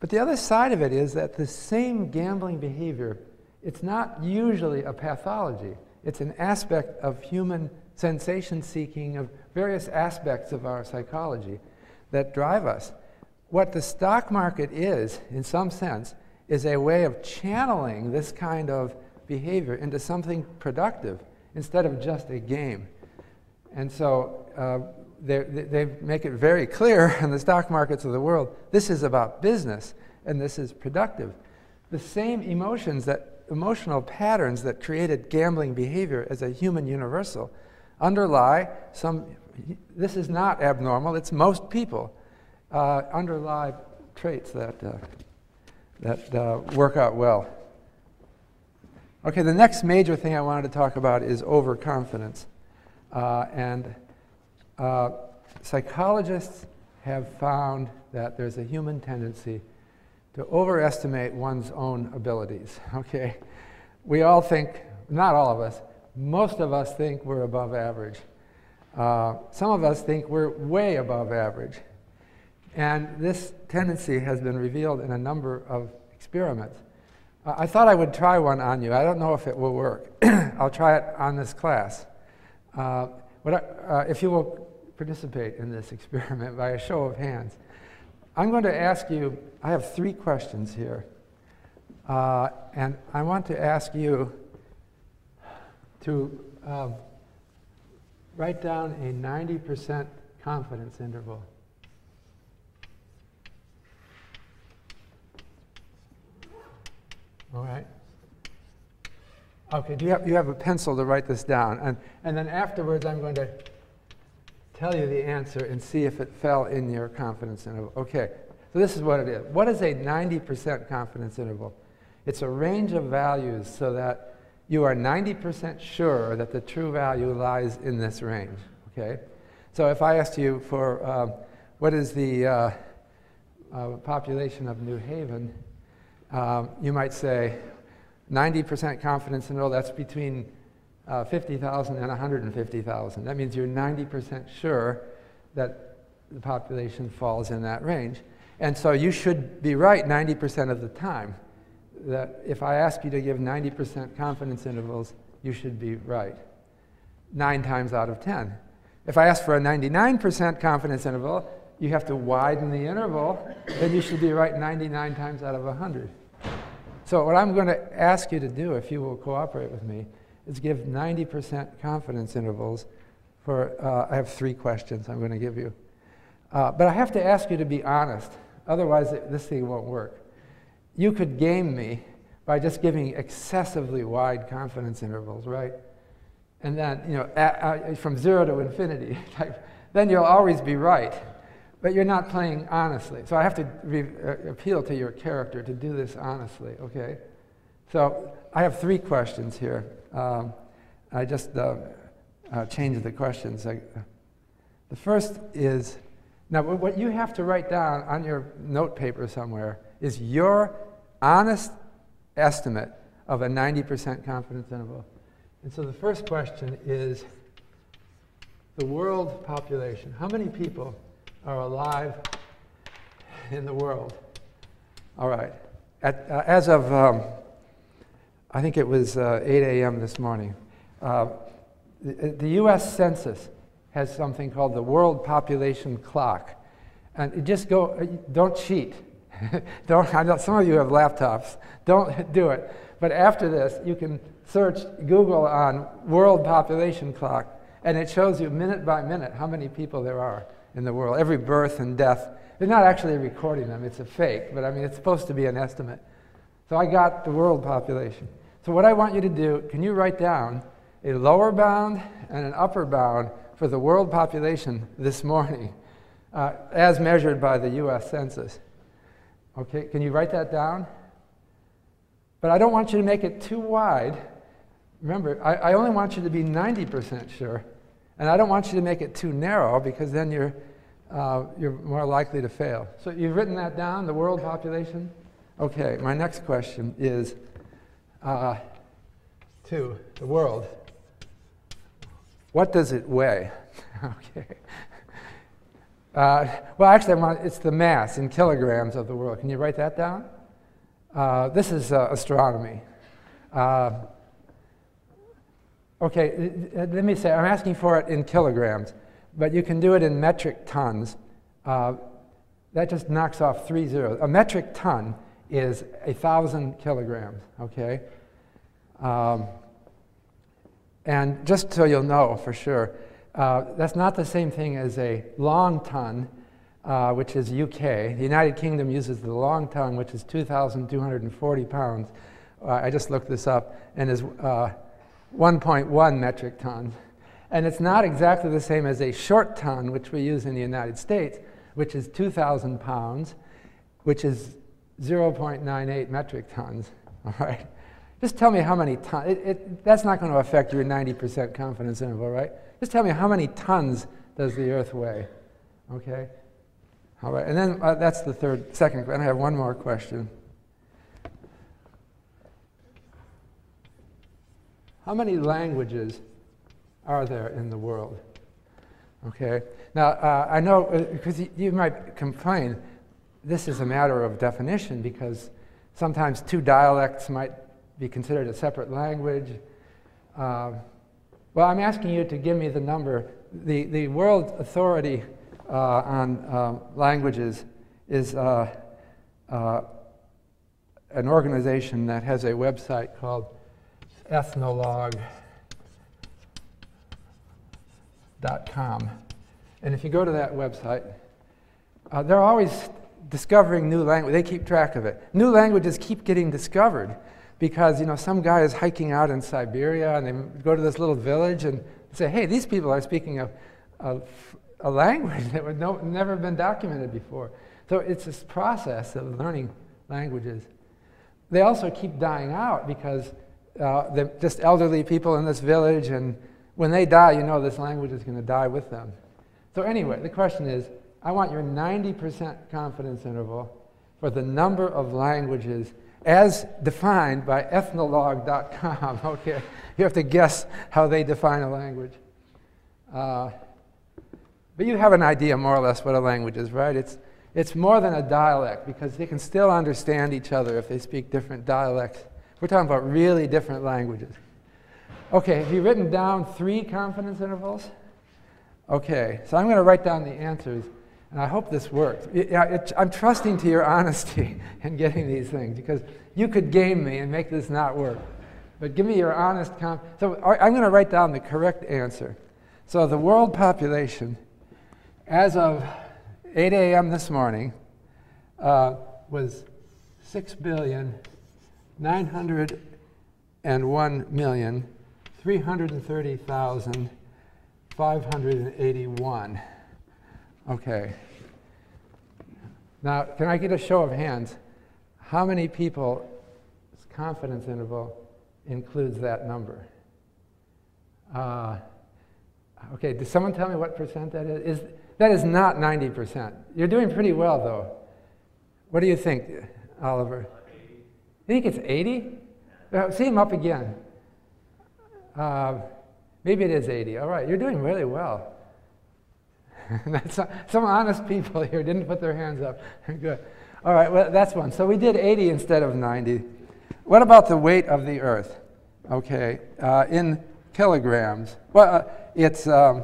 But the other side of it is that the same gambling behavior, it's not usually a pathology. It's an aspect of human sensation-seeking, of various aspects of our psychology that drive us. What the stock market is, in some sense, is a way of channeling this kind of behavior into something productive instead of just a game. And so uh, they, they make it very clear in the stock markets of the world, this is about business and this is productive. The same emotions that, emotional patterns that created gambling behavior as a human universal underlie some, this is not abnormal, it's most people, uh, underlie traits that, uh, that uh, work out well. Okay, the next major thing I wanted to talk about is overconfidence. Uh, and uh, psychologists have found that there's a human tendency to overestimate one's own abilities, okay? We all think, not all of us, most of us think we're above average. Uh, some of us think we're way above average. And this tendency has been revealed in a number of experiments. Uh, I thought I would try one on you. I don't know if it will work. I'll try it on this class. Uh, what I, uh, if you will participate in this experiment by a show of hands, I'm going to ask you, I have three questions here. Uh, and I want to ask you to um, write down a ninety percent confidence interval. All right. Okay, do you have, you have a pencil to write this down? And, and then afterwards, I'm going to tell you the answer and see if it fell in your confidence interval. Okay, so this is what it is. What is a ninety percent confidence interval? It's a range of values so that you are ninety percent sure that the true value lies in this range, okay? So if I asked you for uh, what is the uh, uh, population of New Haven, um, you might say ninety percent confidence interval, that's between uh, fifty thousand and one hundred fifty thousand. That means you're ninety percent sure that the population falls in that range. And so you should be right ninety percent of the time. That if I ask you to give ninety percent confidence intervals, you should be right, nine times out of ten. If I ask for a ninety-nine percent confidence interval, you have to widen the interval, then you should be right ninety-nine times out of one hundred. So what I'm going to ask you to do, if you will cooperate with me, is give ninety percent confidence intervals for, uh, I have three questions I'm going to give you. Uh, but I have to ask you to be honest, otherwise it, this thing won't work. You could game me by just giving excessively wide confidence intervals, right? And then, you know, a, a, from zero to infinity, then you'll always be right. But you're not playing honestly. So I have to re uh, appeal to your character to do this honestly, okay? So I have three questions here. Um, I just uh, uh, changed the questions. I, uh, the first is, now what you have to write down on your note paper somewhere is your honest estimate of a ninety percent confidence interval. And so the first question is the world population. How many people are alive in the world? All right. At, uh, as of, um, I think it was uh, eight A M this morning, uh, the, the U S Census has something called the World Population Clock. And you just go, don't cheat. Don't, I know some of you have laptops. Don't do it. But after this, you can search Google on World Population Clock, and it shows you minute by minute how many people there are in the world, every birth and death. They're not actually recording them. It's a fake, but I mean, it's supposed to be an estimate. So I got the world population. So what I want you to do, can you write down a lower bound and an upper bound for the world population this morning, uh, as measured by the U S Census? Okay, can you write that down? But I don't want you to make it too wide. Remember, I, I only want you to be ninety percent sure. And I don't want you to make it too narrow, because then you're, uh, you're more likely to fail. So you've written that down, the world population? Okay, my next question is uh, to the world. What does it weigh? Okay. Uh, well, actually, I want, it's the mass in kilograms of the world. Can you write that down? Uh, this is uh, astronomy. Uh, okay, let me say, I'm asking for it in kilograms, but you can do it in metric tons. Uh, that just knocks off three zeros. A metric ton is a thousand kilograms, okay? Um, and just so you'll know for sure, uh, that's not the same thing as a long ton, uh, which is U K. The United Kingdom uses the long ton, which is two thousand two hundred forty pounds. Uh, I just looked this up, and is uh, one point one metric tons. And it's not exactly the same as a short ton, which we use in the United States, which is two thousand pounds, which is zero point nine eight metric tons, all right? Just tell me how many tons. It, it, that's not going to affect your ninety percent confidence interval, right? Just tell me how many tons does the Earth weigh, okay? All right, and then uh, that's the third, second, and I have one more question. How many languages are there in the world? Okay, now uh, I know, because uh, you might complain, this is a matter of definition because sometimes two dialects might be considered a separate language. Uh, well, I'm asking you to give me the number. The, the World Authority uh, on uh, Languages is uh, uh, an organization that has a website called ethnologue dot com. And if you go to that website, uh, they're always discovering new language. They keep track of it. New languages keep getting discovered because, you know, some guy is hiking out in Siberia and they go to this little village and say, hey, these people are speaking a, a, a language that would no, never been documented before. So it's this process of learning languages. They also keep dying out because uh, they're just elderly people in this village, and when they die, you know this language is going to die with them. So anyway, the question is, I want your ninety percent confidence interval for the number of languages as defined by ethnologue dot com. Okay, you have to guess how they define a language. Uh, but you have an idea more or less what a language is, right? It's, it's more than a dialect because they can still understand each other if they speak different dialects. We're talking about really different languages. Okay, have you written down three confidence intervals? Okay, so I'm going to write down the answers, and I hope this works. It, it, I'm trusting to your honesty in getting these things, because you could game me and make this not work. But give me your honest com- So I'm going to write down the correct answer. So the world population, as of eight A M this morning, uh, was six billion nine hundred one million three hundred thirty thousand five hundred eighty-one. Okay. Now, can I get a show of hands? How many people's confidence interval includes that number? Uh, okay, does someone tell me what percent that is? is? That is not ninety percent. You're doing pretty well, though. What do you think, Oliver? eighty. You think it's eighty? Uh, see him up again. Uh, maybe it is eighty. All right, you're doing really well. That's some honest people here didn't put their hands up. Good. All right, well, that's one. So we did eighty instead of ninety. What about the weight of the Earth? Okay, uh, in kilograms. Well, uh, it's um,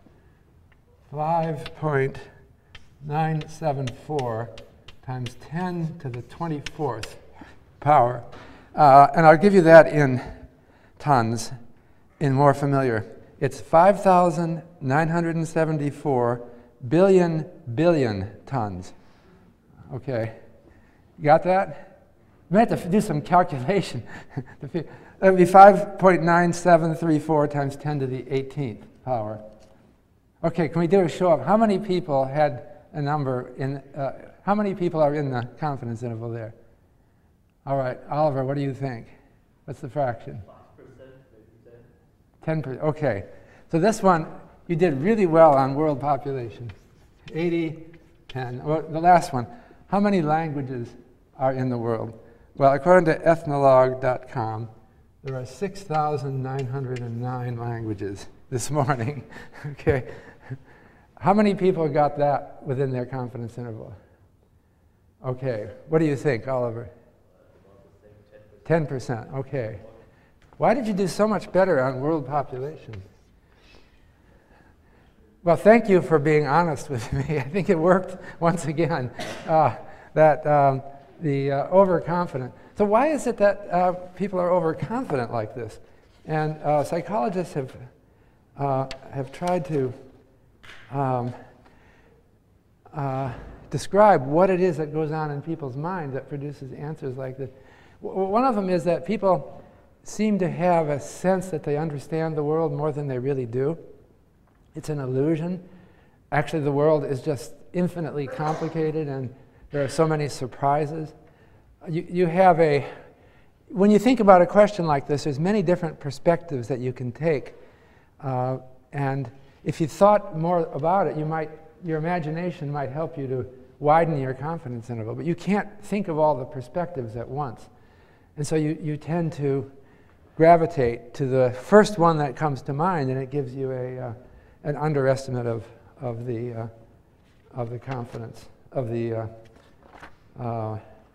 five point nine seven four times ten to the twenty-fourth power. Uh, and I'll give you that in tons, in more familiar. It's five thousand nine hundred seventy-four billion billion tons. Okay, you got that? We have to do some calculation. That would be five point nine seven three four times ten to the eighteenth power. Okay, can we do a show of how many people had a number in, uh, how many people are in the confidence interval there? All right, Oliver, what do you think? What's the fraction? ten percent, okay. So this one, you did really well on world population. eighty, ten. Well, the last one, how many languages are in the world? Well, according to ethnologue dot com, there are six thousand nine hundred nine languages this morning, okay? How many people got that within their confidence interval? Okay, what do you think, Oliver? ten percent, okay. Why did you do so much better on world population? Well, thank you for being honest with me. I think it worked once again, uh, that um, the uh, overconfident. So why is it that uh, people are overconfident like this? And uh, psychologists have, uh, have tried to um, uh, describe what it is that goes on in people's mind that produces answers like this. W one of them is that people seem to have a sense that they understand the world more than they really do. It's an illusion. Actually, the world is just infinitely complicated, and there are so many surprises. You, you have a, when you think about a question like this, there's many different perspectives that you can take. Uh, and if you thought more about it, you might, your imagination might help you to widen your confidence interval. But you can't think of all the perspectives at once. And so you, you tend to gravitate to the first one that comes to mind, and it gives you a, uh, an underestimate of, of, the, uh, of the confidence, of the... Uh, uh,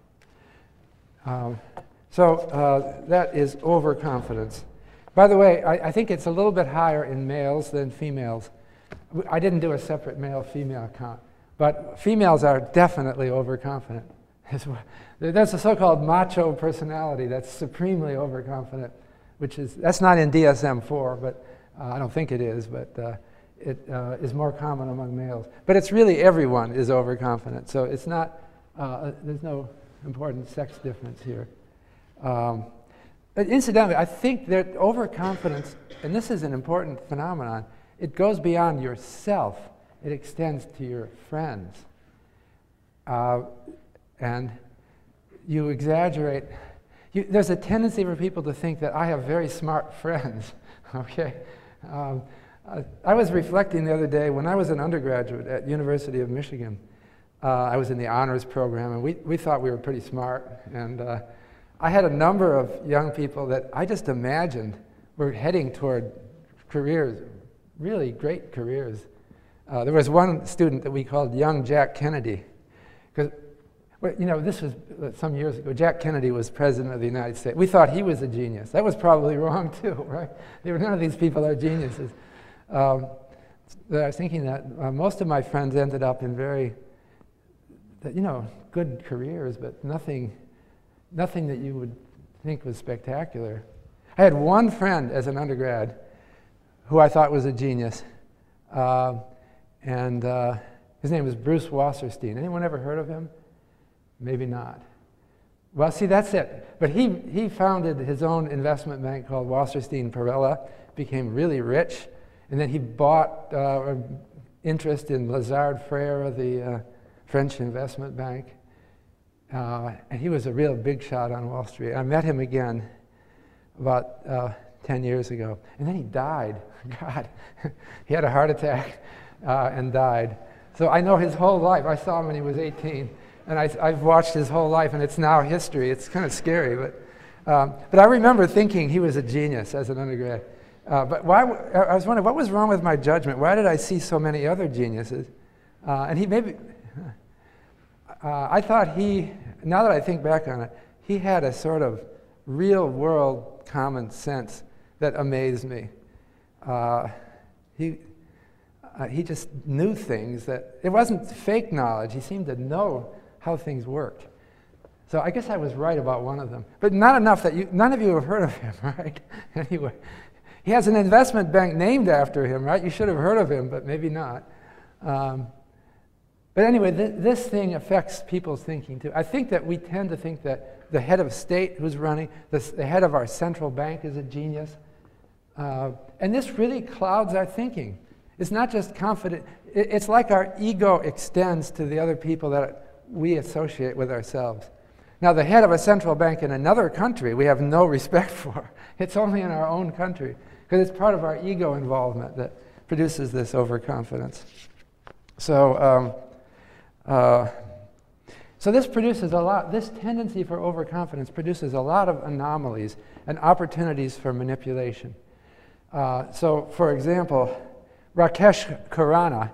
um, so uh, that is overconfidence. By the way, I, I think it's a little bit higher in males than females. I didn't do a separate male-female count, but females are definitely overconfident. There's a so-called macho personality that's supremely overconfident, which is, that's not in D S M four, but uh, I don't think it is, but uh, it uh, is more common among males. But it's really everyone is overconfident, so it's not, uh, there's no important sex difference here. Um, but incidentally, I think that overconfidence, and this is an important phenomenon, it goes beyond yourself. It extends to your friends. Uh, and you exaggerate. You, there's a tendency for people to think that I have very smart friends, okay? Um, I, I was reflecting the other day, when I was an undergraduate at University of Michigan, uh, I was in the honors program, and we, we thought we were pretty smart. And uh, I had a number of young people that I just imagined were heading toward careers, really great careers. Uh, there was one student that we called Young Jack Kennedy, because, well, you know, this was some years ago. Jack Kennedy was president of the United States. We thought he was a genius. That was probably wrong too, right? There were, none of these people are geniuses. Um, I was thinking that uh, most of my friends ended up in very, you know, good careers, but nothing, nothing that you would think was spectacular. I had one friend as an undergrad who I thought was a genius, uh, and uh, his name was Bruce Wasserstein. Anyone ever heard of him? Maybe not. Well, see, that's it. But he, he founded his own investment bank called Wasserstein Perella, became really rich, and then he bought uh, interest in Lazard Frères, the uh, French investment bank. Uh, and he was a real big shot on Wall Street. I met him again about uh, ten years ago. And then he died. God, he had a heart attack uh, and died. So I know his whole life. I saw him when he was eighteen. And I, I've watched his whole life, and it's now history. It's kind of scary. But, um, but I remember thinking he was a genius as an undergrad. Uh, but why, I was wondering, what was wrong with my judgment? Why did I see so many other geniuses? Uh, and he maybe, uh, I thought he, now that I think back on it, he had a sort of real world common sense that amazed me. Uh, he, uh, he just knew things that, it wasn't fake knowledge. He seemed to know how things worked. So I guess I was right about one of them. But not enough that you, none of you have heard of him, right? Anyway, he has an investment bank named after him, right? You should have heard of him, but maybe not. Um, but anyway, th this thing affects people's thinking too. I think that we tend to think that the head of state who's running, the, the head of our central bank is a genius. Uh, and this really clouds our thinking. It's not just confident. It, it's like our ego extends to the other people that we associate with ourselves. Now, the head of a central bank in another country we have no respect for. It's only in our own country, because it's part of our ego involvement that produces this overconfidence. So, um, uh, so this produces a lot, this tendency for overconfidence produces a lot of anomalies and opportunities for manipulation. Uh, so, for example, Rakesh Khurana,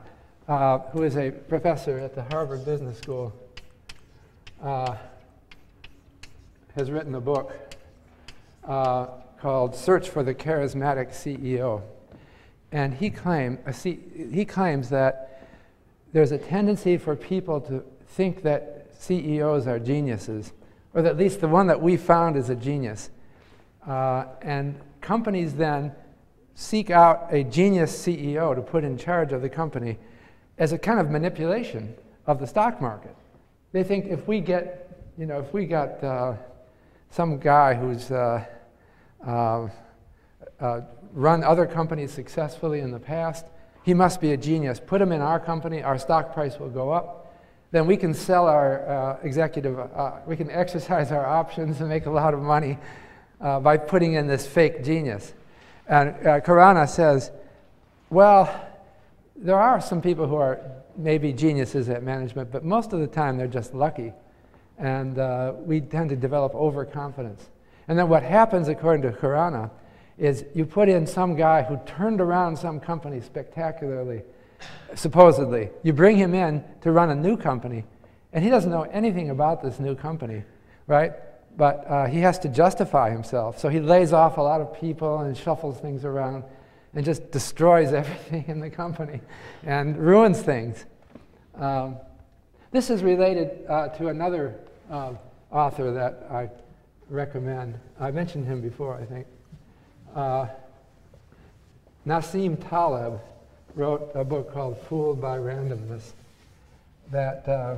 uh, who is a professor at the Harvard Business School, uh, has written a book uh, called Search for the Charismatic C E O. And he, claim, a C, he claims that there's a tendency for people to think that C E Os are geniuses, or that at least the one that we found is a genius. Uh, and companies then seek out a genius C E O to put in charge of the company as a kind of manipulation of the stock market. They think if we get, you know, if we got uh, some guy who's uh, uh, uh, run other companies successfully in the past, he must be a genius. Put him in our company, our stock price will go up. Then we can sell our uh, executive, uh, we can exercise our options and make a lot of money uh, by putting in this fake genius. And uh, Khurana says, well, there are some people who are maybe geniuses at management, but most of the time they're just lucky. And uh, we tend to develop overconfidence. And then what happens, according to Khurana, is you put in some guy who turned around some company spectacularly, supposedly. You bring him in to run a new company, and he doesn't know anything about this new company, right? But uh, he has to justify himself. So he lays off a lot of people and shuffles things around and just destroys everything in the company and ruins things. Um, this is related uh, to another uh, author that I recommend. I mentioned him before, I think. Uh, Nassim Taleb wrote a book called Fooled by Randomness that uh,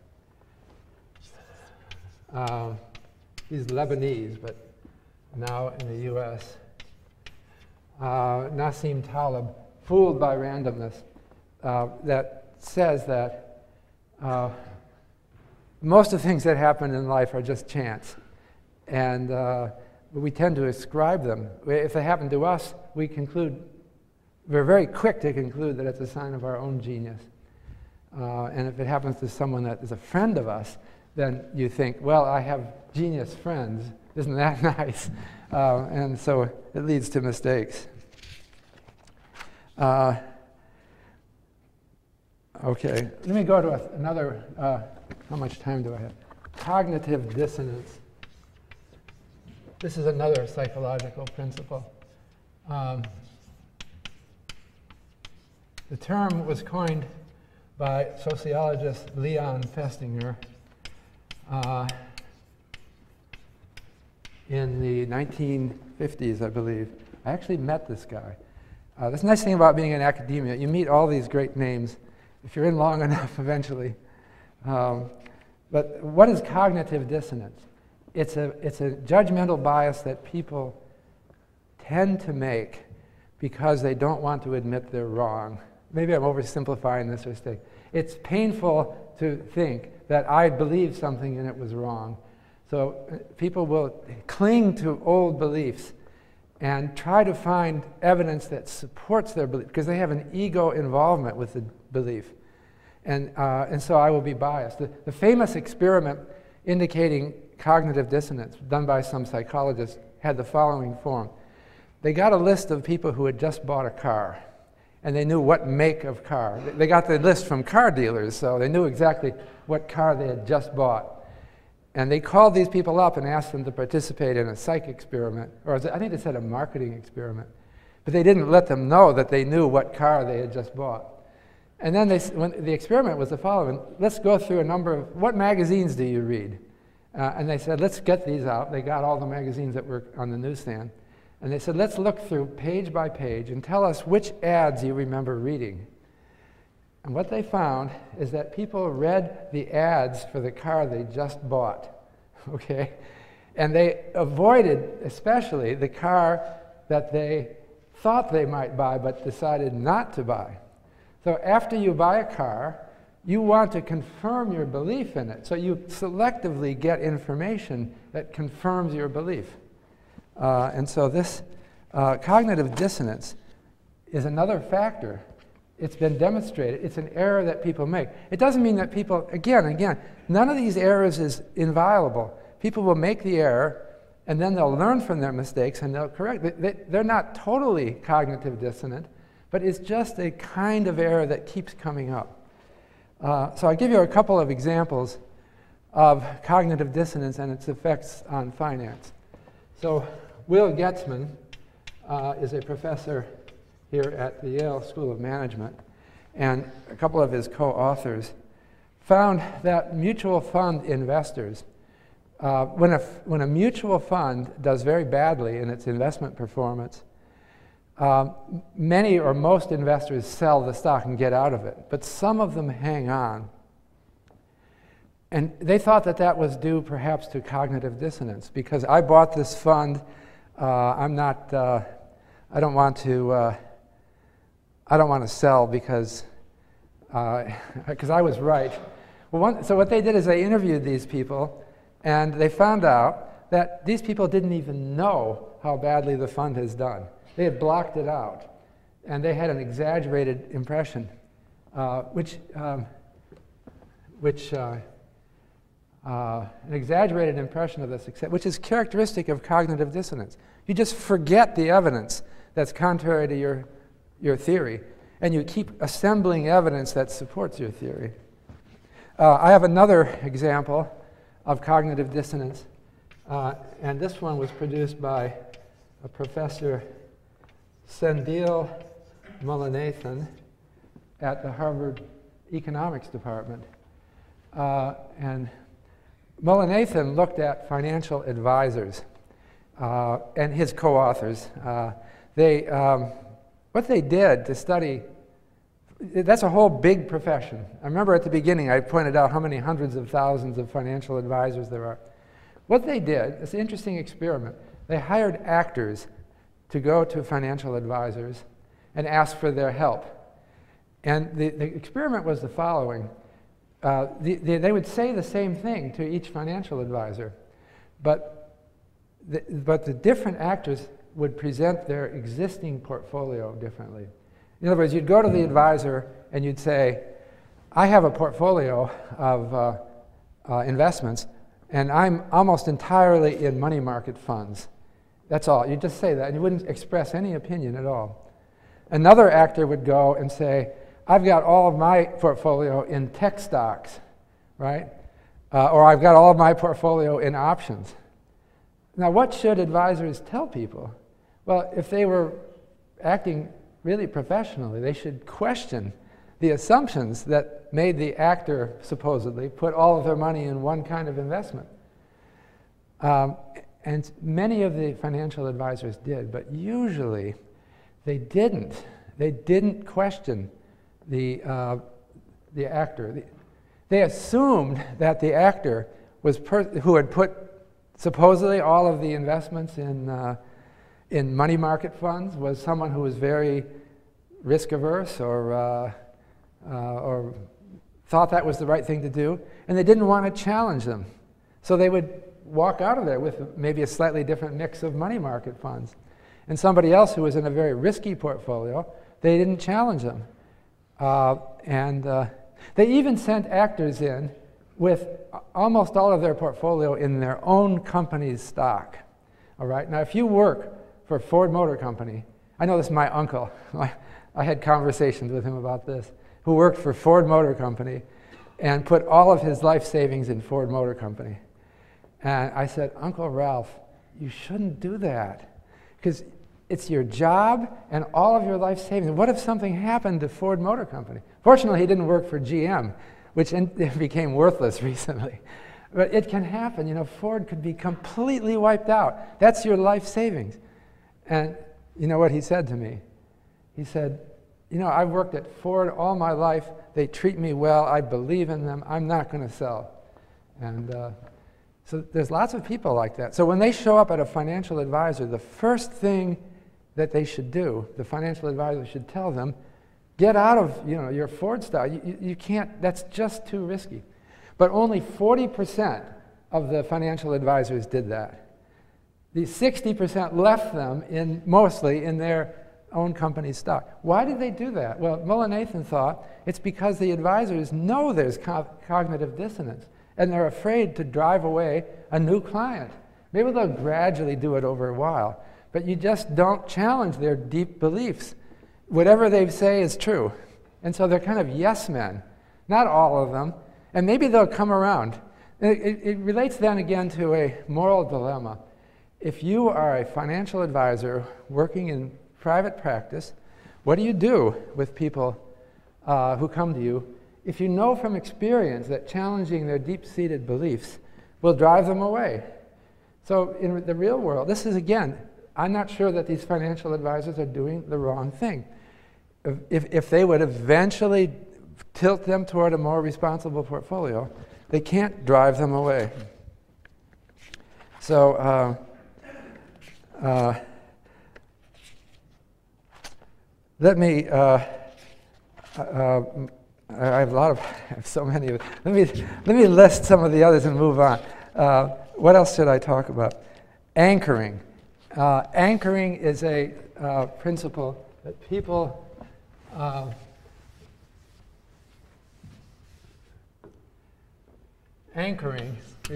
uh, he's Lebanese, but now in the U S Uh, Nassim Taleb, Fooled by Randomness, uh, that says that uh, most of the things that happen in life are just chance. And uh, we tend to ascribe them. If they happen to us, we conclude, we're very quick to conclude that it's a sign of our own genius. Uh, and if it happens to someone that is a friend of us, then you think, well, I have genius friends. Isn't that nice? Uh, and so it leads to mistakes. Uh, okay, let me go to a, another, uh, how much time do I have? Cognitive dissonance. This is another psychological principle. Um, the term was coined by sociologist Leon Festinger uh, in the nineteen fifties, I believe. I actually met this guy. Uh, that's the nice thing about being in academia. You meet all these great names if you're in long enough eventually. Um, but what is cognitive dissonance? It's a, it's a judgmental bias that people tend to make because they don't want to admit they're wrong. Maybe I'm oversimplifying this mistake. It's painful to think that I believed something and it was wrong. So uh, people will cling to old beliefs and try to find evidence that supports their belief because they have an ego involvement with the belief. And, uh, and so I will be biased. The, the famous experiment indicating cognitive dissonance done by some psychologists had the following form. They got a list of people who had just bought a car, and they knew what make of car. They got the list from car dealers, so they knew exactly what car they had just bought. And they called these people up and asked them to participate in a psych experiment, or I think they said a marketing experiment. But they didn't let them know that they knew what car they had just bought. And then they, when the experiment was the following: let's go through a number of, what magazines do you read? Uh, and they said, let's get these out. They got all the magazines that were on the newsstand. And they said, let's look through page by page and tell us which ads you remember reading. And what they found is that people read the ads for the car they just bought, okay? And they avoided, especially, the car that they thought they might buy but decided not to buy. So after you buy a car, you want to confirm your belief in it. So you selectively get information that confirms your belief. Uh, and so this uh, cognitive dissonance is another factor. It's been demonstrated. It's an error that people make. It doesn't mean that people, again, again, none of these errors is inviolable. People will make the error, and then they'll learn from their mistakes, and they'll correct. They, they, they're not totally cognitive dissonant, but it's just a kind of error that keeps coming up. Uh, so I'll give you a couple of examples of cognitive dissonance and its effects on finance. So Will Getzman uh, is a professor here at the Yale School of Management, and a couple of his co-authors found that mutual fund investors, uh, when, a, when a mutual fund does very badly in its investment performance, um, many or most investors sell the stock and get out of it, but some of them hang on. And they thought that that was due perhaps to cognitive dissonance, because I bought this fund, uh, I'm not, uh, I don't want to, uh, I don't want to sell because, because uh, I was right. Well, one, so what they did is they interviewed these people, and they found out that these people didn't even know how badly the fund has done. They had blocked it out, and they had an exaggerated impression, uh, which, um, which uh, uh, an exaggerated impression of the success, which is characteristic of cognitive dissonance. You just forget the evidence that's contrary to your, your theory, and you keep assembling evidence that supports your theory. Uh, I have another example of cognitive dissonance, uh, and this one was produced by a Professor Sendhil Mullainathan at the Harvard Economics Department. Uh, and Mullainathan looked at financial advisors uh, and his co-authors. Uh, they, um, what they did to study, that's a whole big profession. I remember at the beginning I pointed out how many hundreds of thousands of financial advisors there are. What they did, it's an interesting experiment. They hired actors to go to financial advisors and ask for their help. And the, the experiment was the following. Uh, the, the, they would say the same thing to each financial advisor, but the, but the different actors would present their existing portfolio differently. In other words, you'd go to the advisor and you'd say, I have a portfolio of uh, uh, investments, and I'm almost entirely in money market funds. That's all. You just say that, and you wouldn't express any opinion at all. Another actor would go and say, I've got all of my portfolio in tech stocks, right? Uh, or I've got all of my portfolio in options. Now, what should advisors tell people? Well, if they were acting really professionally, they should question the assumptions that made the actor, supposedly, put all of their money in one kind of investment. Um, And many of the financial advisors did, but usually they didn't. They didn't question the, uh, the actor. The, they assumed that the actor was per who had put supposedly all of the investments in, uh, in money market funds was someone who was very risk averse or, uh, uh, or thought that was the right thing to do, and they didn't want to challenge them. So they would walk out of there with maybe a slightly different mix of money market funds. And somebody else who was in a very risky portfolio, they didn't challenge them. Uh, and uh, they even sent actors in with almost all of their portfolio in their own company's stock. All right? Now, if you work for Ford Motor Company, I know this is my uncle. I had conversations with him about this, who worked for Ford Motor Company and put all of his life savings in Ford Motor Company. And I said, Uncle Ralph, you shouldn't do that, because it's your job and all of your life savings. What if something happened to Ford Motor Company? Fortunately, he didn't work for G M, which in, became worthless recently. But it can happen. You know, Ford could be completely wiped out. That's your life savings. And you know what he said to me? He said, you know, I've worked at Ford all my life. They treat me well. I believe in them. I'm not going to sell. And uh, so there's lots of people like that. So when they show up at a financial advisor, the first thing that they should do, the financial advisor should tell them, get out of, you know, your Ford stock. You, you, you can't, that's just too risky. But only forty percent of the financial advisors did that. The sixty percent left them in, mostly in their own company's stock. Why did they do that? Well, Mullainathan thought it's because the advisors know there's co cognitive dissonance, and they're afraid to drive away a new client. Maybe they'll gradually do it over a while, but you just don't challenge their deep beliefs. whatever they say is true. And so they're kind of yes men. Not all of them. And maybe they'll come around. It, it, it relates then again to a moral dilemma. If you are a financial advisor working in private practice, what do you do with people uh, who come to you if you know from experience that challenging their deep-seated beliefs will drive them away? So in the real world, this is, again, I'm not sure that these financial advisors are doing the wrong thing. If, if they would eventually tilt them toward a more responsible portfolio, they can't drive them away. So uh, uh, let me, uh, uh, I have a lot of, I have so many of it. Let me, let me list some of the others and move on. Uh, what else should I talk about? Anchoring. Uh, anchoring is a uh, principle that people uh, anchoring re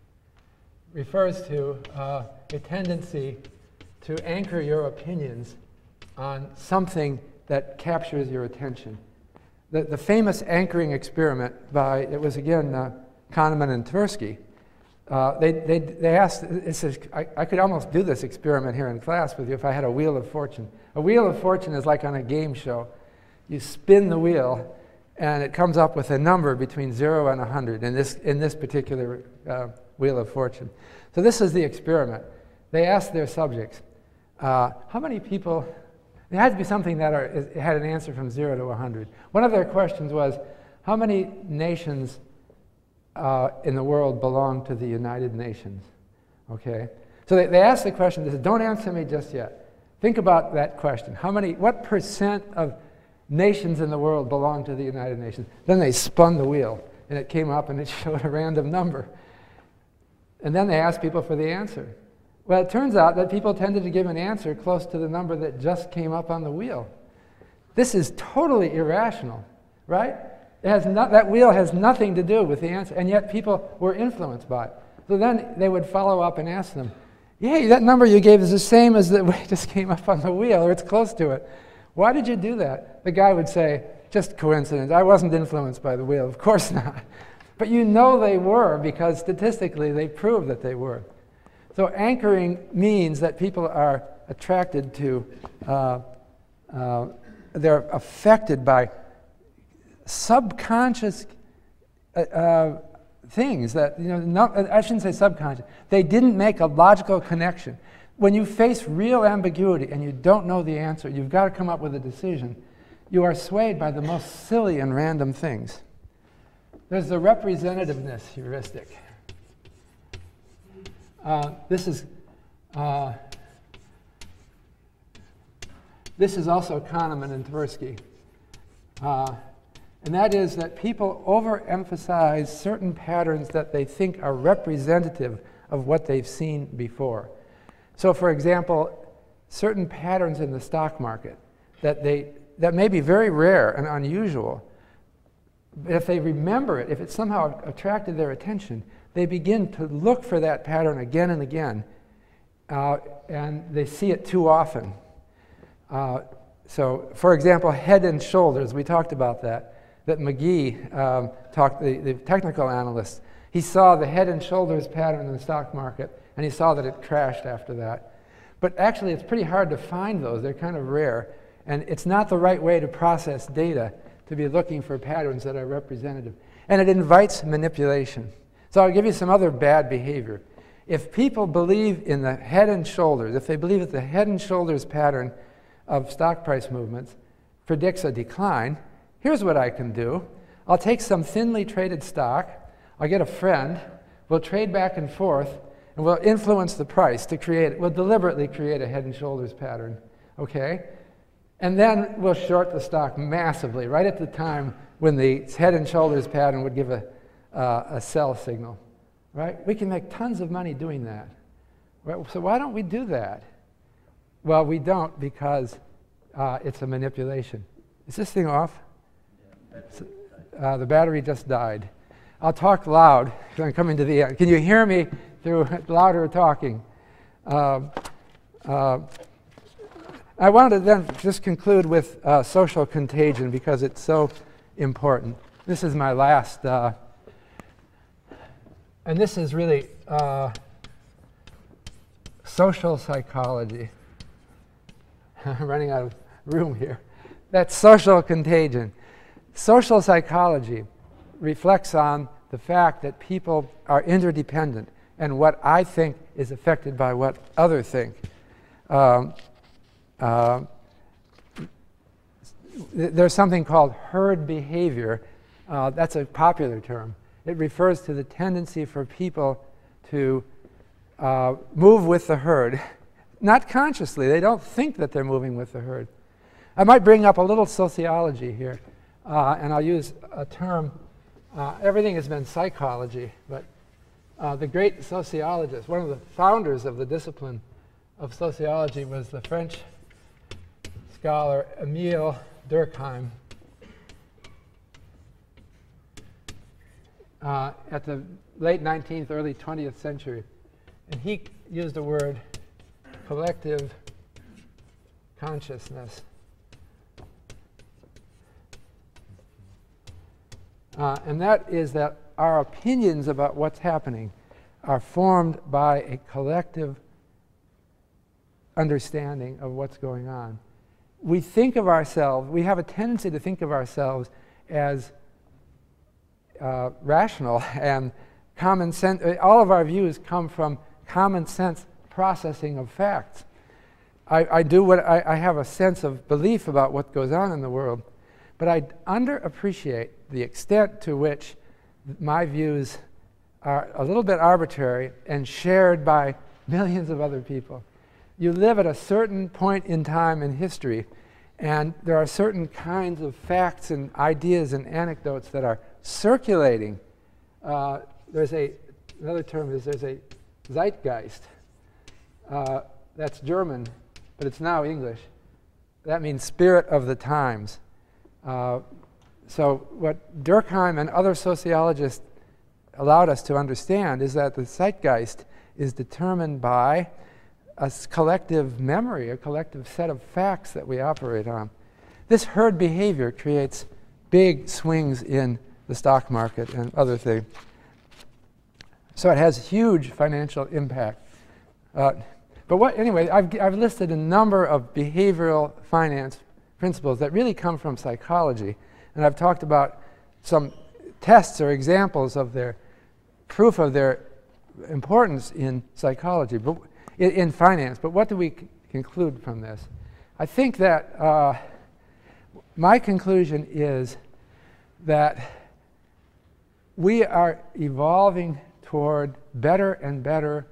refers to uh, a tendency to anchor your opinions on something that captures your attention. The, the famous anchoring experiment by, it was again uh, Kahneman and Tversky. Uh, they, they, they asked, this is, I, I could almost do this experiment here in class with you if I had a wheel of fortune. A wheel of fortune is like on a game show. You spin the wheel and it comes up with a number between zero and one hundred in this, in this particular uh, wheel of fortune. So this is the experiment. They asked their subjects, uh, how many people, it had to be something that are, it had an answer from zero to one hundred. One of their questions was, how many nations uh, in the world belong to the United Nations? Okay? So they, they asked the question, they said, don't answer me just yet. Think about that question. How many, what percent of nations in the world belong to the United Nations? Then they spun the wheel, and it came up and it showed a random number. And then they asked people for the answer. Well, it turns out that people tended to give an answer close to the number that just came up on the wheel. This is totally irrational, right? It has not, that wheel has nothing to do with the answer, and yet people were influenced by it. So then they would follow up and ask them, hey, that number you gave is the same as the way it just came up on the wheel, or it's close to it. Why did you do that? The guy would say, just coincidence. I wasn't influenced by the wheel. Of course not. But you know they were because statistically they proved that they were. So anchoring means that people are attracted to, uh, uh, they're affected by subconscious uh, uh, things that, you know, not, I shouldn't say subconscious. They didn't make a logical connection. When you face real ambiguity and you don't know the answer, you've got to come up with a decision. You are swayed by the most silly and random things. There's the representativeness heuristic. Uh, this is uh, this is also Kahneman and Tversky. Uh, and that is that people overemphasize certain patterns that they think are representative of what they've seen before. So for example, certain patterns in the stock market that, they, that may be very rare and unusual, but if they remember it, if it somehow attracted their attention, they begin to look for that pattern again and again, uh, and they see it too often. Uh, so for example, head and shoulders, we talked about that, that McGee um, talked, the, the technical analyst, he saw the head and shoulders pattern in the stock market, and he saw that it crashed after that. But actually, it's pretty hard to find those. They're kind of rare. And it's not the right way to process data to be looking for patterns that are representative. And it invites manipulation. So I'll give you some other bad behavior. If people believe in the head and shoulders, if they believe that the head and shoulders pattern of stock price movements predicts a decline, here's what I can do. I'll take some thinly traded stock, I'll get a friend, we'll trade back and forth, and we'll influence the price to create, we'll deliberately create a head and shoulders pattern, okay? And then we'll short the stock massively, right at the time when the head and shoulders pattern would give a, uh, a sell signal, right? We can make tons of money doing that. Right? So why don't we do that? Well, we don't because uh, it's a manipulation. Is this thing off? Uh, the battery just died. I'll talk loud because I'm coming to the end. Can you hear me through louder talking? Uh, uh, I want to then just conclude with uh, social contagion because it's so important. This is my last, uh, and this is really uh, social psychology. I'm running out of room here. That's social contagion. Social psychology reflects on the fact that people are interdependent and what I think is affected by what others think. Um, uh, th there's something called herd behavior. Uh, that's a popular term. It refers to the tendency for people to uh, move with the herd, not consciously. They don't think that they're moving with the herd. I might bring up a little sociology here, uh, and I'll use a term. Uh, everything has been psychology, but uh, the great sociologist, one of the founders of the discipline of sociology, was the French scholar Émile Durkheim. Uh, at the late nineteenth, early twentieth century. And he used the word collective consciousness. Uh, and that is that our opinions about what's happening are formed by a collective understanding of what's going on. We think of ourselves, we have a tendency to think of ourselves as uh, rational and common sense. All of our views come from common sense processing of facts. I, I do what I, I have a sense of belief about what goes on in the world, but I underappreciate the extent to which my views are a little bit arbitrary and shared by millions of other people. You live at a certain point in time in history, and there are certain kinds of facts and ideas and anecdotes that are circulating. Uh, there's a, another term is there's a zeitgeist. Uh, that's German, but it's now English. That means spirit of the times. Uh, so what Durkheim and other sociologists allowed us to understand is that the zeitgeist is determined by a collective memory, a collective set of facts that we operate on. This herd behavior creates big swings in the stock market and other things. So it has huge financial impact. Uh, but what, anyway, I've, I've listed a number of behavioral finance principles that really come from psychology. And I've talked about some tests or examples of their proof of their importance in psychology, but in, in finance. But what do we c conclude from this? I think that uh, my conclusion is that we are evolving toward better and better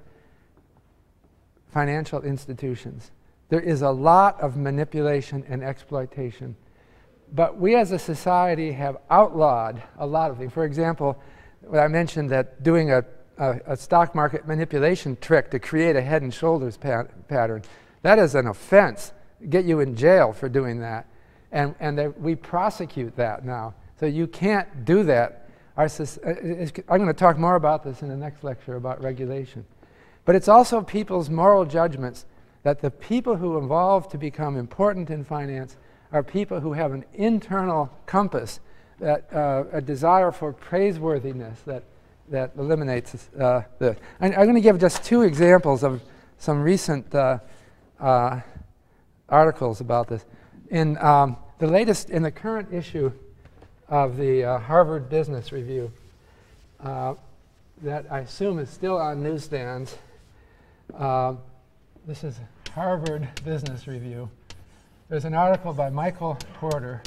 financial institutions. There is a lot of manipulation and exploitation. But we as a society have outlawed a lot of things. For example, when I mentioned that doing a, a, a stock market manipulation trick to create a head and shoulders pat pattern, that is an offense. Get you in jail for doing that. And, and they, we prosecute that now. So you can't do that. Our, I'm going to talk more about this in the next lecture about regulation. But it's also people's moral judgments that the people who evolve to become important in finance are people who have an internal compass, that uh, a desire for praiseworthiness that, that eliminates uh, the. I'm, I'm going to give just two examples of some recent uh, uh, articles about this. In um, the latest, in the current issue of the uh, Harvard Business Review, uh, that I assume is still on newsstands. Uh, this is Harvard Business Review. There's an article by Michael Porter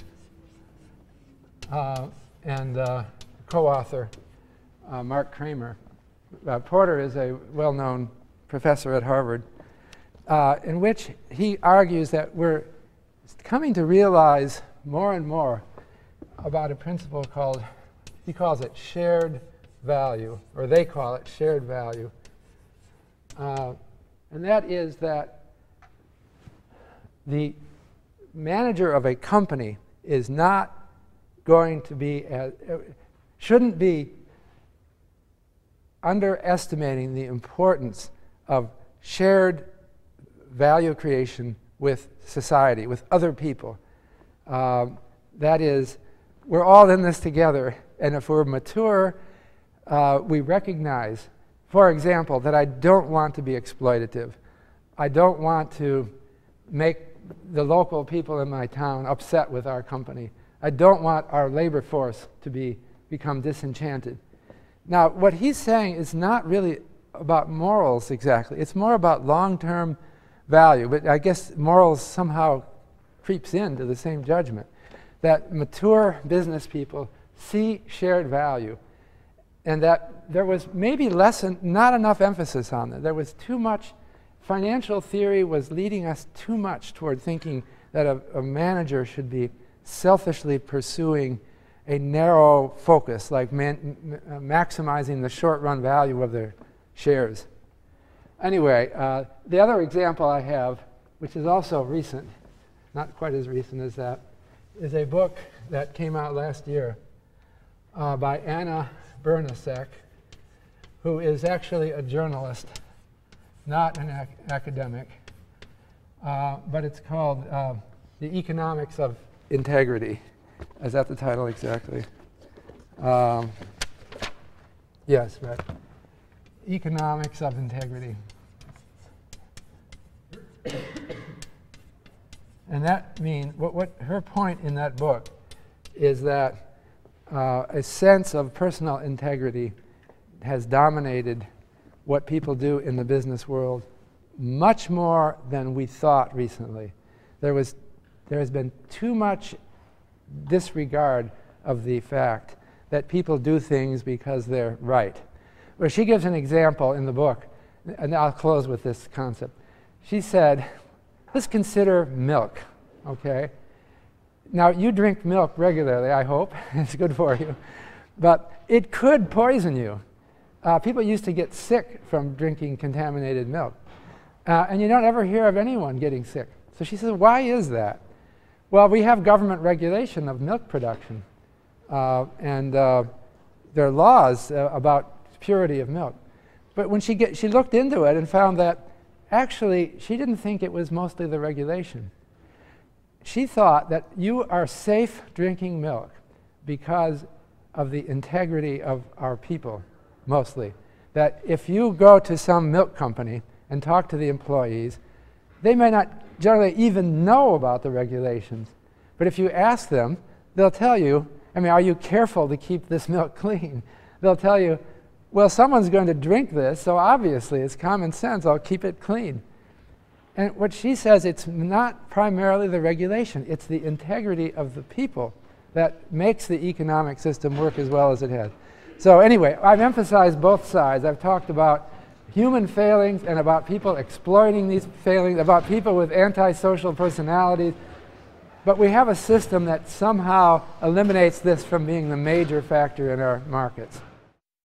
uh, and uh, co-author uh, Mark Kramer. Uh, Porter is a well-known professor at Harvard, uh, in which he argues that we're coming to realize more and more about a principle called, he calls it shared value, or they call it shared value. Uh, and that is that the manager of a company is not going to be, as, uh, shouldn't be underestimating the importance of shared value creation with society, with other people. Um, that is, we're all in this together, and if we're mature, uh, we recognize, for example, that I don't want to be exploitative. I don't want to make the local people in my town upset with our company. I don't want our labor force to be, become disenchanted. Now, what he's saying is not really about morals exactly. It's more about long-term value, but I guess morals somehow creeps into the same judgment, that mature business people see shared value, and that there was maybe less and not enough emphasis on it. There was too much, financial theory was leading us too much toward thinking that a, a manager should be selfishly pursuing a narrow focus, like man, uh, maximizing the short-run value of their shares. Anyway, uh, the other example I have, which is also recent, not quite as recent as that, is a book that came out last year uh, by Anna Bernasek, who is actually a journalist, not an ac academic, uh, but it's called uh, The Economics of Integrity. Is that the title exactly? Um, yes, right. Economics of Integrity. And that means, what, what her point in that book is that uh, a sense of personal integrity has dominated what people do in the business world much more than we thought recently. There was, there has been too much disregard of the fact that people do things because they're right. Where she gives an example in the book, and I'll close with this concept. She said, let's consider milk, okay? Now, you drink milk regularly, I hope. It's good for you. But it could poison you. Uh, people used to get sick from drinking contaminated milk. Uh, and you don't ever hear of anyone getting sick. So she says, why is that? Well, we have government regulation of milk production. Uh, and uh, there are laws uh, about purity of milk. But when she, get, she looked into it and found that actually she didn't think it was mostly the regulation. She thought that you are safe drinking milk because of the integrity of our people, mostly. That if you go to some milk company and talk to the employees, they may not generally even know about the regulations. But if you ask them, they'll tell you, I mean, are you careful to keep this milk clean? They'll tell you, well, someone's going to drink this, so obviously it's common sense, I'll keep it clean. And what she says, it's not primarily the regulation, it's the integrity of the people that makes the economic system work as well as it has. So anyway, I've emphasized both sides. I've talked about human failings and about people exploiting these failings, about people with antisocial personalities. But we have a system that somehow eliminates this from being the major factor in our markets.